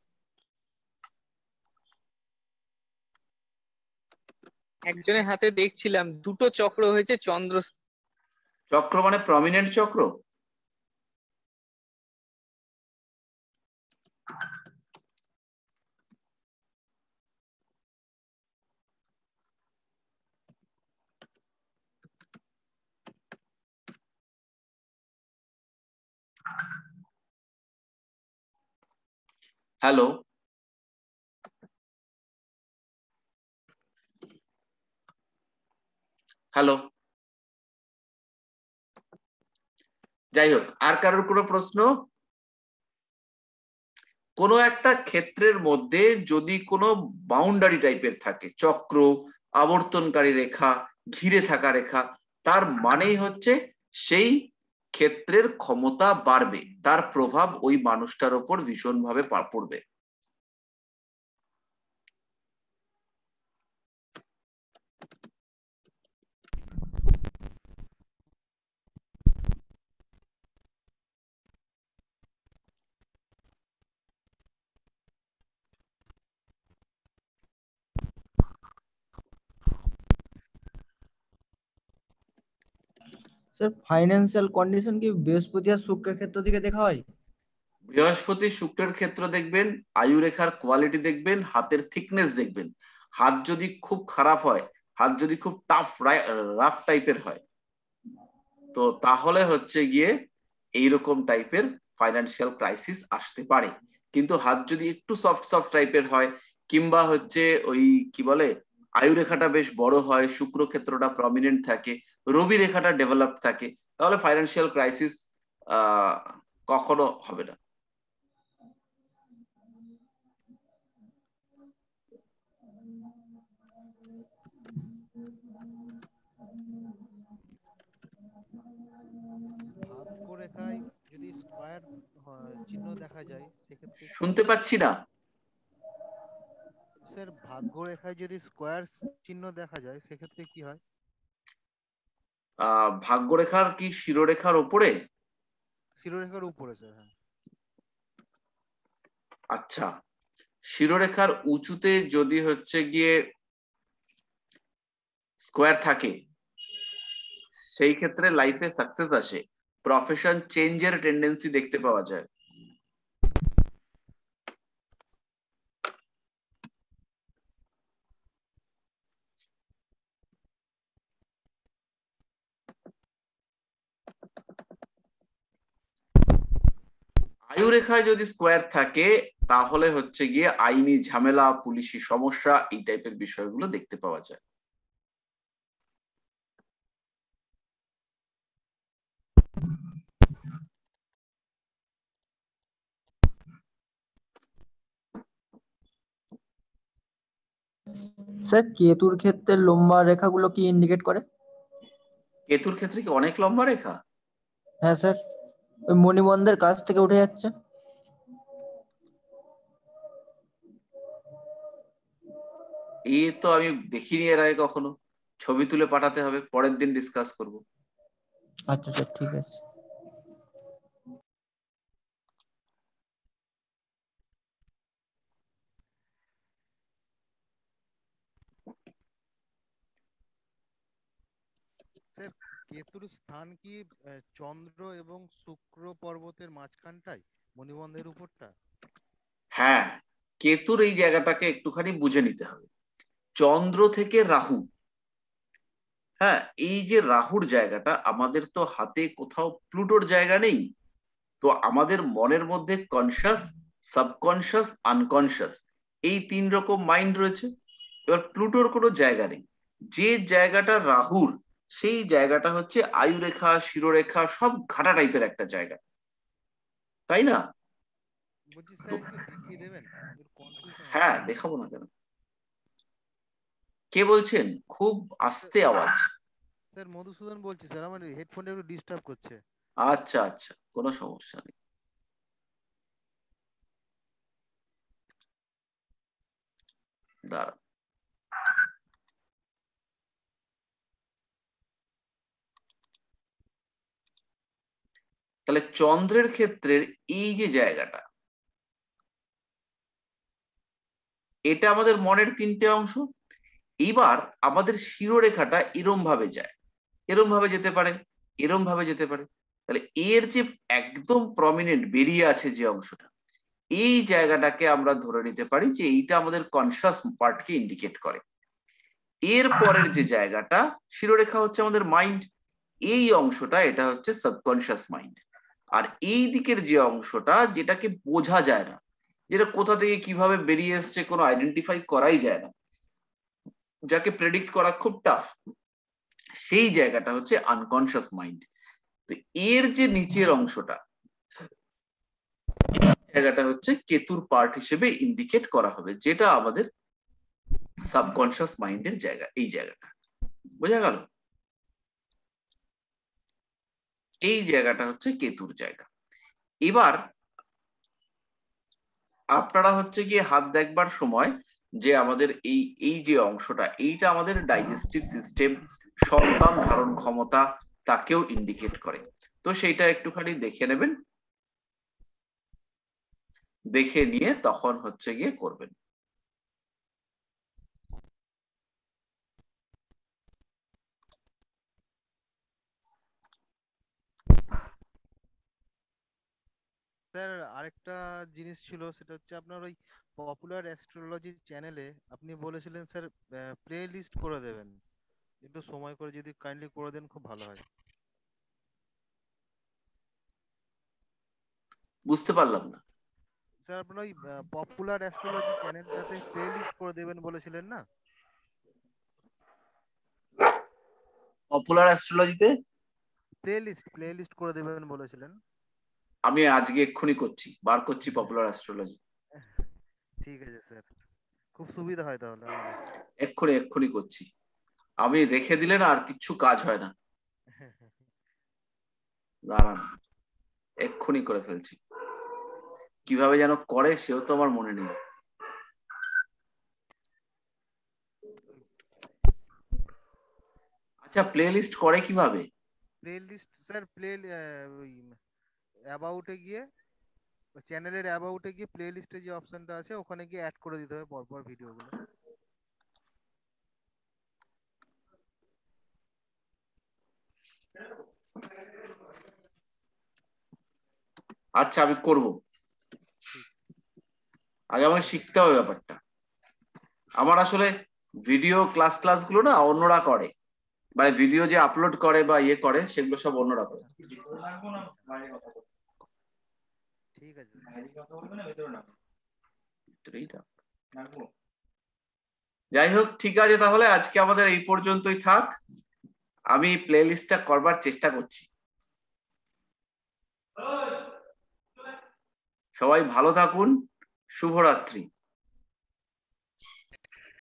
একজনের হাতে দেখছিলাম দুটো চক্র হয়েছে চন্দ্র। চক্র মানে প্রমিনেন্ট চক্র। Hello, hello. যাই হোক, আর কারোর কোনো প্রশ্ন? কোনো একটা ক্ষেত্রের মধ্যে যদি কোনো বাউন্ডারি টাইপের থাকে, চক্র, আবর্তনকারী রেখা, ঘিরে থাকা রেখা, তার মানেই হচ্ছে সেই ক্ষেত্রের ক্ষমতা বাড়বে, তার প্রভাব ওই মানুষটার ওপর ভীষণভাবে পড়বে। স্যার, ফাইন্যান্সিয়াল কন্ডিশন কি বৃহস্পতি আর শুক্রের ক্ষেত্র থেকে দেখা হয়? বৃহস্পতি শুক্রের ক্ষেত্র দেখবেন, আয়ু রেখার কোয়ালিটি দেখবেন, হাতের থিকনেস দেখবেন। হাত যদি খুব খারাপ হয়, হাত যদি খুব টাফ রাফ টাইপের হয়, তো তাহলে হচ্ছে গিয়ে এইরকম টাইপের ফাইন্যান্সিয়াল ক্রাইসিস আসতে পারে। কিন্তু হাত যদি একটু সফট সফট টাইপের হয়, কিংবা হচ্ছে ওই কি বলে আয়ু রেখাটা বেশ বড় হয়, শুক্র ক্ষেত্রটা প্রমিনেন্ট থাকে, রবি রেখাটা ডেভেলপ থাকে, তাহলে ফাইন্যান্সিয়াল ক্রাইসিস কখনো হবে না। স্কোয়ার চিহ্ন দেখা যায় সেক্ষেত্রে কি শুনতে হয়? পাচ্ছি না। স্যার ভাগ্যরেখায় যদি স্কোয়ার চিহ্ন দেখা যায় সেক্ষেত্রে কি হয়? ভাগ্যরেখার কি শিরোরেখার ওপরে? শিরোরেখার উপরে স্যার, হ্যাঁ। আচ্ছা, শিরোরেখার উঁচুতে যদি হচ্ছে গিয়ে স্কোয়ার থাকে, সেই ক্ষেত্রে লাইফে সাকসেস আসে, প্রফেশন চেঞ্জের টেন্ডেন্সি দেখতে পাওয়া যায়। আয়ুরেখায় যদি স্কোয়ার থাকে তাহলে হচ্ছে গিয়ে আইনি ঝামেলা, পুলিশি সমস্যা, এই টাইপের বিষয়গুলো দেখতে পাওয়া যায়। স্যার কেতুর ক্ষেত্রে লম্বা রেখাগুলো কি ইন্ডিকেট করে? কেতুর ক্ষেত্রে কি অনেক লম্বা রেখা? হ্যাঁ স্যার, ওই মণিবন্ধের কাছ থেকে উঠে যাচ্ছে। এই তো আমি দেখিনি এর আগে কখনো, ছবি তুলে পাঠাতে হবে, পরের দিন ডিসকাস করব। আচ্ছা স্যার, ঠিক আছে। স্যার কেতুর স্থান কি চন্দ্র এবং শুক্র পর্বতের মাঝখানটায়, মণিবন্ধের উপরটা? হ্যাঁ, কেতুর এই জায়গাটাকে একটুখানি বুঝে নিতে হবে। চন্দ্র থেকে রাহু, হ্যাঁ, এই যে রাহুর জায়গাটা, আমাদের তো হাতে কোথাও প্লুটোর জায়গা নেই। তো আমাদের মনের মধ্যে কনসাস, সাবকনসাস, আনকনসাস, এই তিন রকম মাইন্ড রয়েছে। এবার প্লুটোর কোনো জায়গা নেই। যে জায়গাটা রাহুর, সেই জায়গাটা হচ্ছে আয়ুরেখা, শিরোরেখা সব ঘাটা টাইপের একটা জায়গা, তাই না? বলছি স্যার একটু দেখিয়ে দেবেন, কনফিউশন হচ্ছে। হ্যাঁ, দেখাবো না কেন। কে বলছেন? খুব আস্তে আওয়াজ। স্যার মধুসূদন বলছি স্যার, আমার হেডফোনটা একটু ডিস্টার্ব করছে। আচ্ছা আচ্ছা, কোনো সমস্যা নেই, দাঁড়া। তাহলে চন্দ্রের ক্ষেত্রের এই যে জায়গাটা, এটা আমাদের মনের তিনটে অংশ। এবার আমাদের শিরোরেখাটা এরম ভাবে যায়, এরম ভাবে যেতে পারে, এরম ভাবে যেতে পারে। তাহলে এর যে একদম প্রমিনেন্ট বেরিয়ে আছে যে অংশটা, এই জায়গাটাকে আমরা ধরে নিতে পারি যে এইটা আমাদের কনসাস পার্টকে ইন্ডিকেট করে। এর পরের যে জায়গাটা, শিরোরেখা হচ্ছে আমাদের মাইন্ড, এই অংশটা এটা হচ্ছে সাবকনশিয়াস মাইন্ড। আর এই দিকের যে অংশটা, যেটাকে বোঝা যায় না, যেটা কোথা থেকে কিভাবে বেরিয়ে এসছে কোনো আইডেন্টিফাই করাই যায় না, যাকে প্রেডিক্ট করা খুব টাফ, সেই জায়গাটা হচ্ছে আনকনশিয়াস মাইন্ড। তো এর যে নিচের অংশটা, জায়গাটা হচ্ছে কেতুর পার্ট হিসেবে ইন্ডিকেট করা হবে, যেটা আমাদের সাবকনশিয়াস মাইন্ডের জায়গা, এই জায়গাটা বোঝা গেল? এই জায়গাটা হচ্ছে কেতুর জায়গা। এবার আপনারা হচ্ছে গিয়ে হাত দেখবার সময় যে আমাদের এই এই যে অংশটা, এইটা আমাদের ডাইজেস্টিভ সিস্টেম, সন্তান ধারণ ক্ষমতা, তাকেও ইন্ডিকেট করে। তো সেইটা একটুখানি দেখে নেবেন, দেখে নিয়ে তখন হচ্ছে গিয়ে করবেন। স্যার আরেকটা জিনিস ছিল, সেটা হচ্ছে আপনার ওই পপুলার অ্যাস্ট্রোলজি চ্যানেলে আপনি বলেছিলেন স্যার প্লে লিস্ট করে দেবেন। একটু সময় করে যদি কাইন্ডলি করে দেন খুব ভালো হয়। বুঝতে পারলাম না। স্যার আপনার ওই পপুলার অ্যাস্ট্রোলজি চ্যানেলটাতে প্লে লিস্ট করে দেবেন বলেছিলেন না? পপুলার অ্যাস্ট্রোলজিতে প্লে লিস্ট করে দেবেন বলেছিলেন। আমি আজকে এক্ষুনি করছি, বার করছি পপুলার অ্যাস্ট্রোলজি। ঠিক আছে স্যার, খুব সুবিধা হয় তাহলে আমাদের। এক্ষুনি এক্ষুনি করছি। আমি রেখে দিলে না আর কিচ্ছু কাজ হয় না, দাঁড়ান। এক্ষুনি করে ফেলছি। কিভাবে যেন করে সেও তো আমার মনে নেই। আচ্ছা, প্লে লিস্ট করে কিভাবে? প্লে লিস্ট স্যার ওই অ্যাবাউটে গিয়ে চ্যানেলের অ্যাবাউটে গিয়ে প্লে লিস্টে যে অপশনটা আছে ওখানে গিয়ে অ্যাড করে দিতে হবে পরপর ভিডিওগুলো। আচ্ছা, আমি করব। আগে আমাকে শিখতে হবে ব্যাপারটা। আমার আসলে ভিডিও ক্লাস গুলো না অন্যরা করে, মানে ভিডিও যে আপলোড করে বা ইয়ে করে সেগুলো সব অন্যরা করে। ঠিক আছে। যাই হোক, ঠিক আছে, তাহলে আজকে আমাদের এই পর্যন্তই থাক। আমি প্লে লিস্টটা করবার চেষ্টা করছি। সবাই ভালো থাকুন। শুভরাত্রি।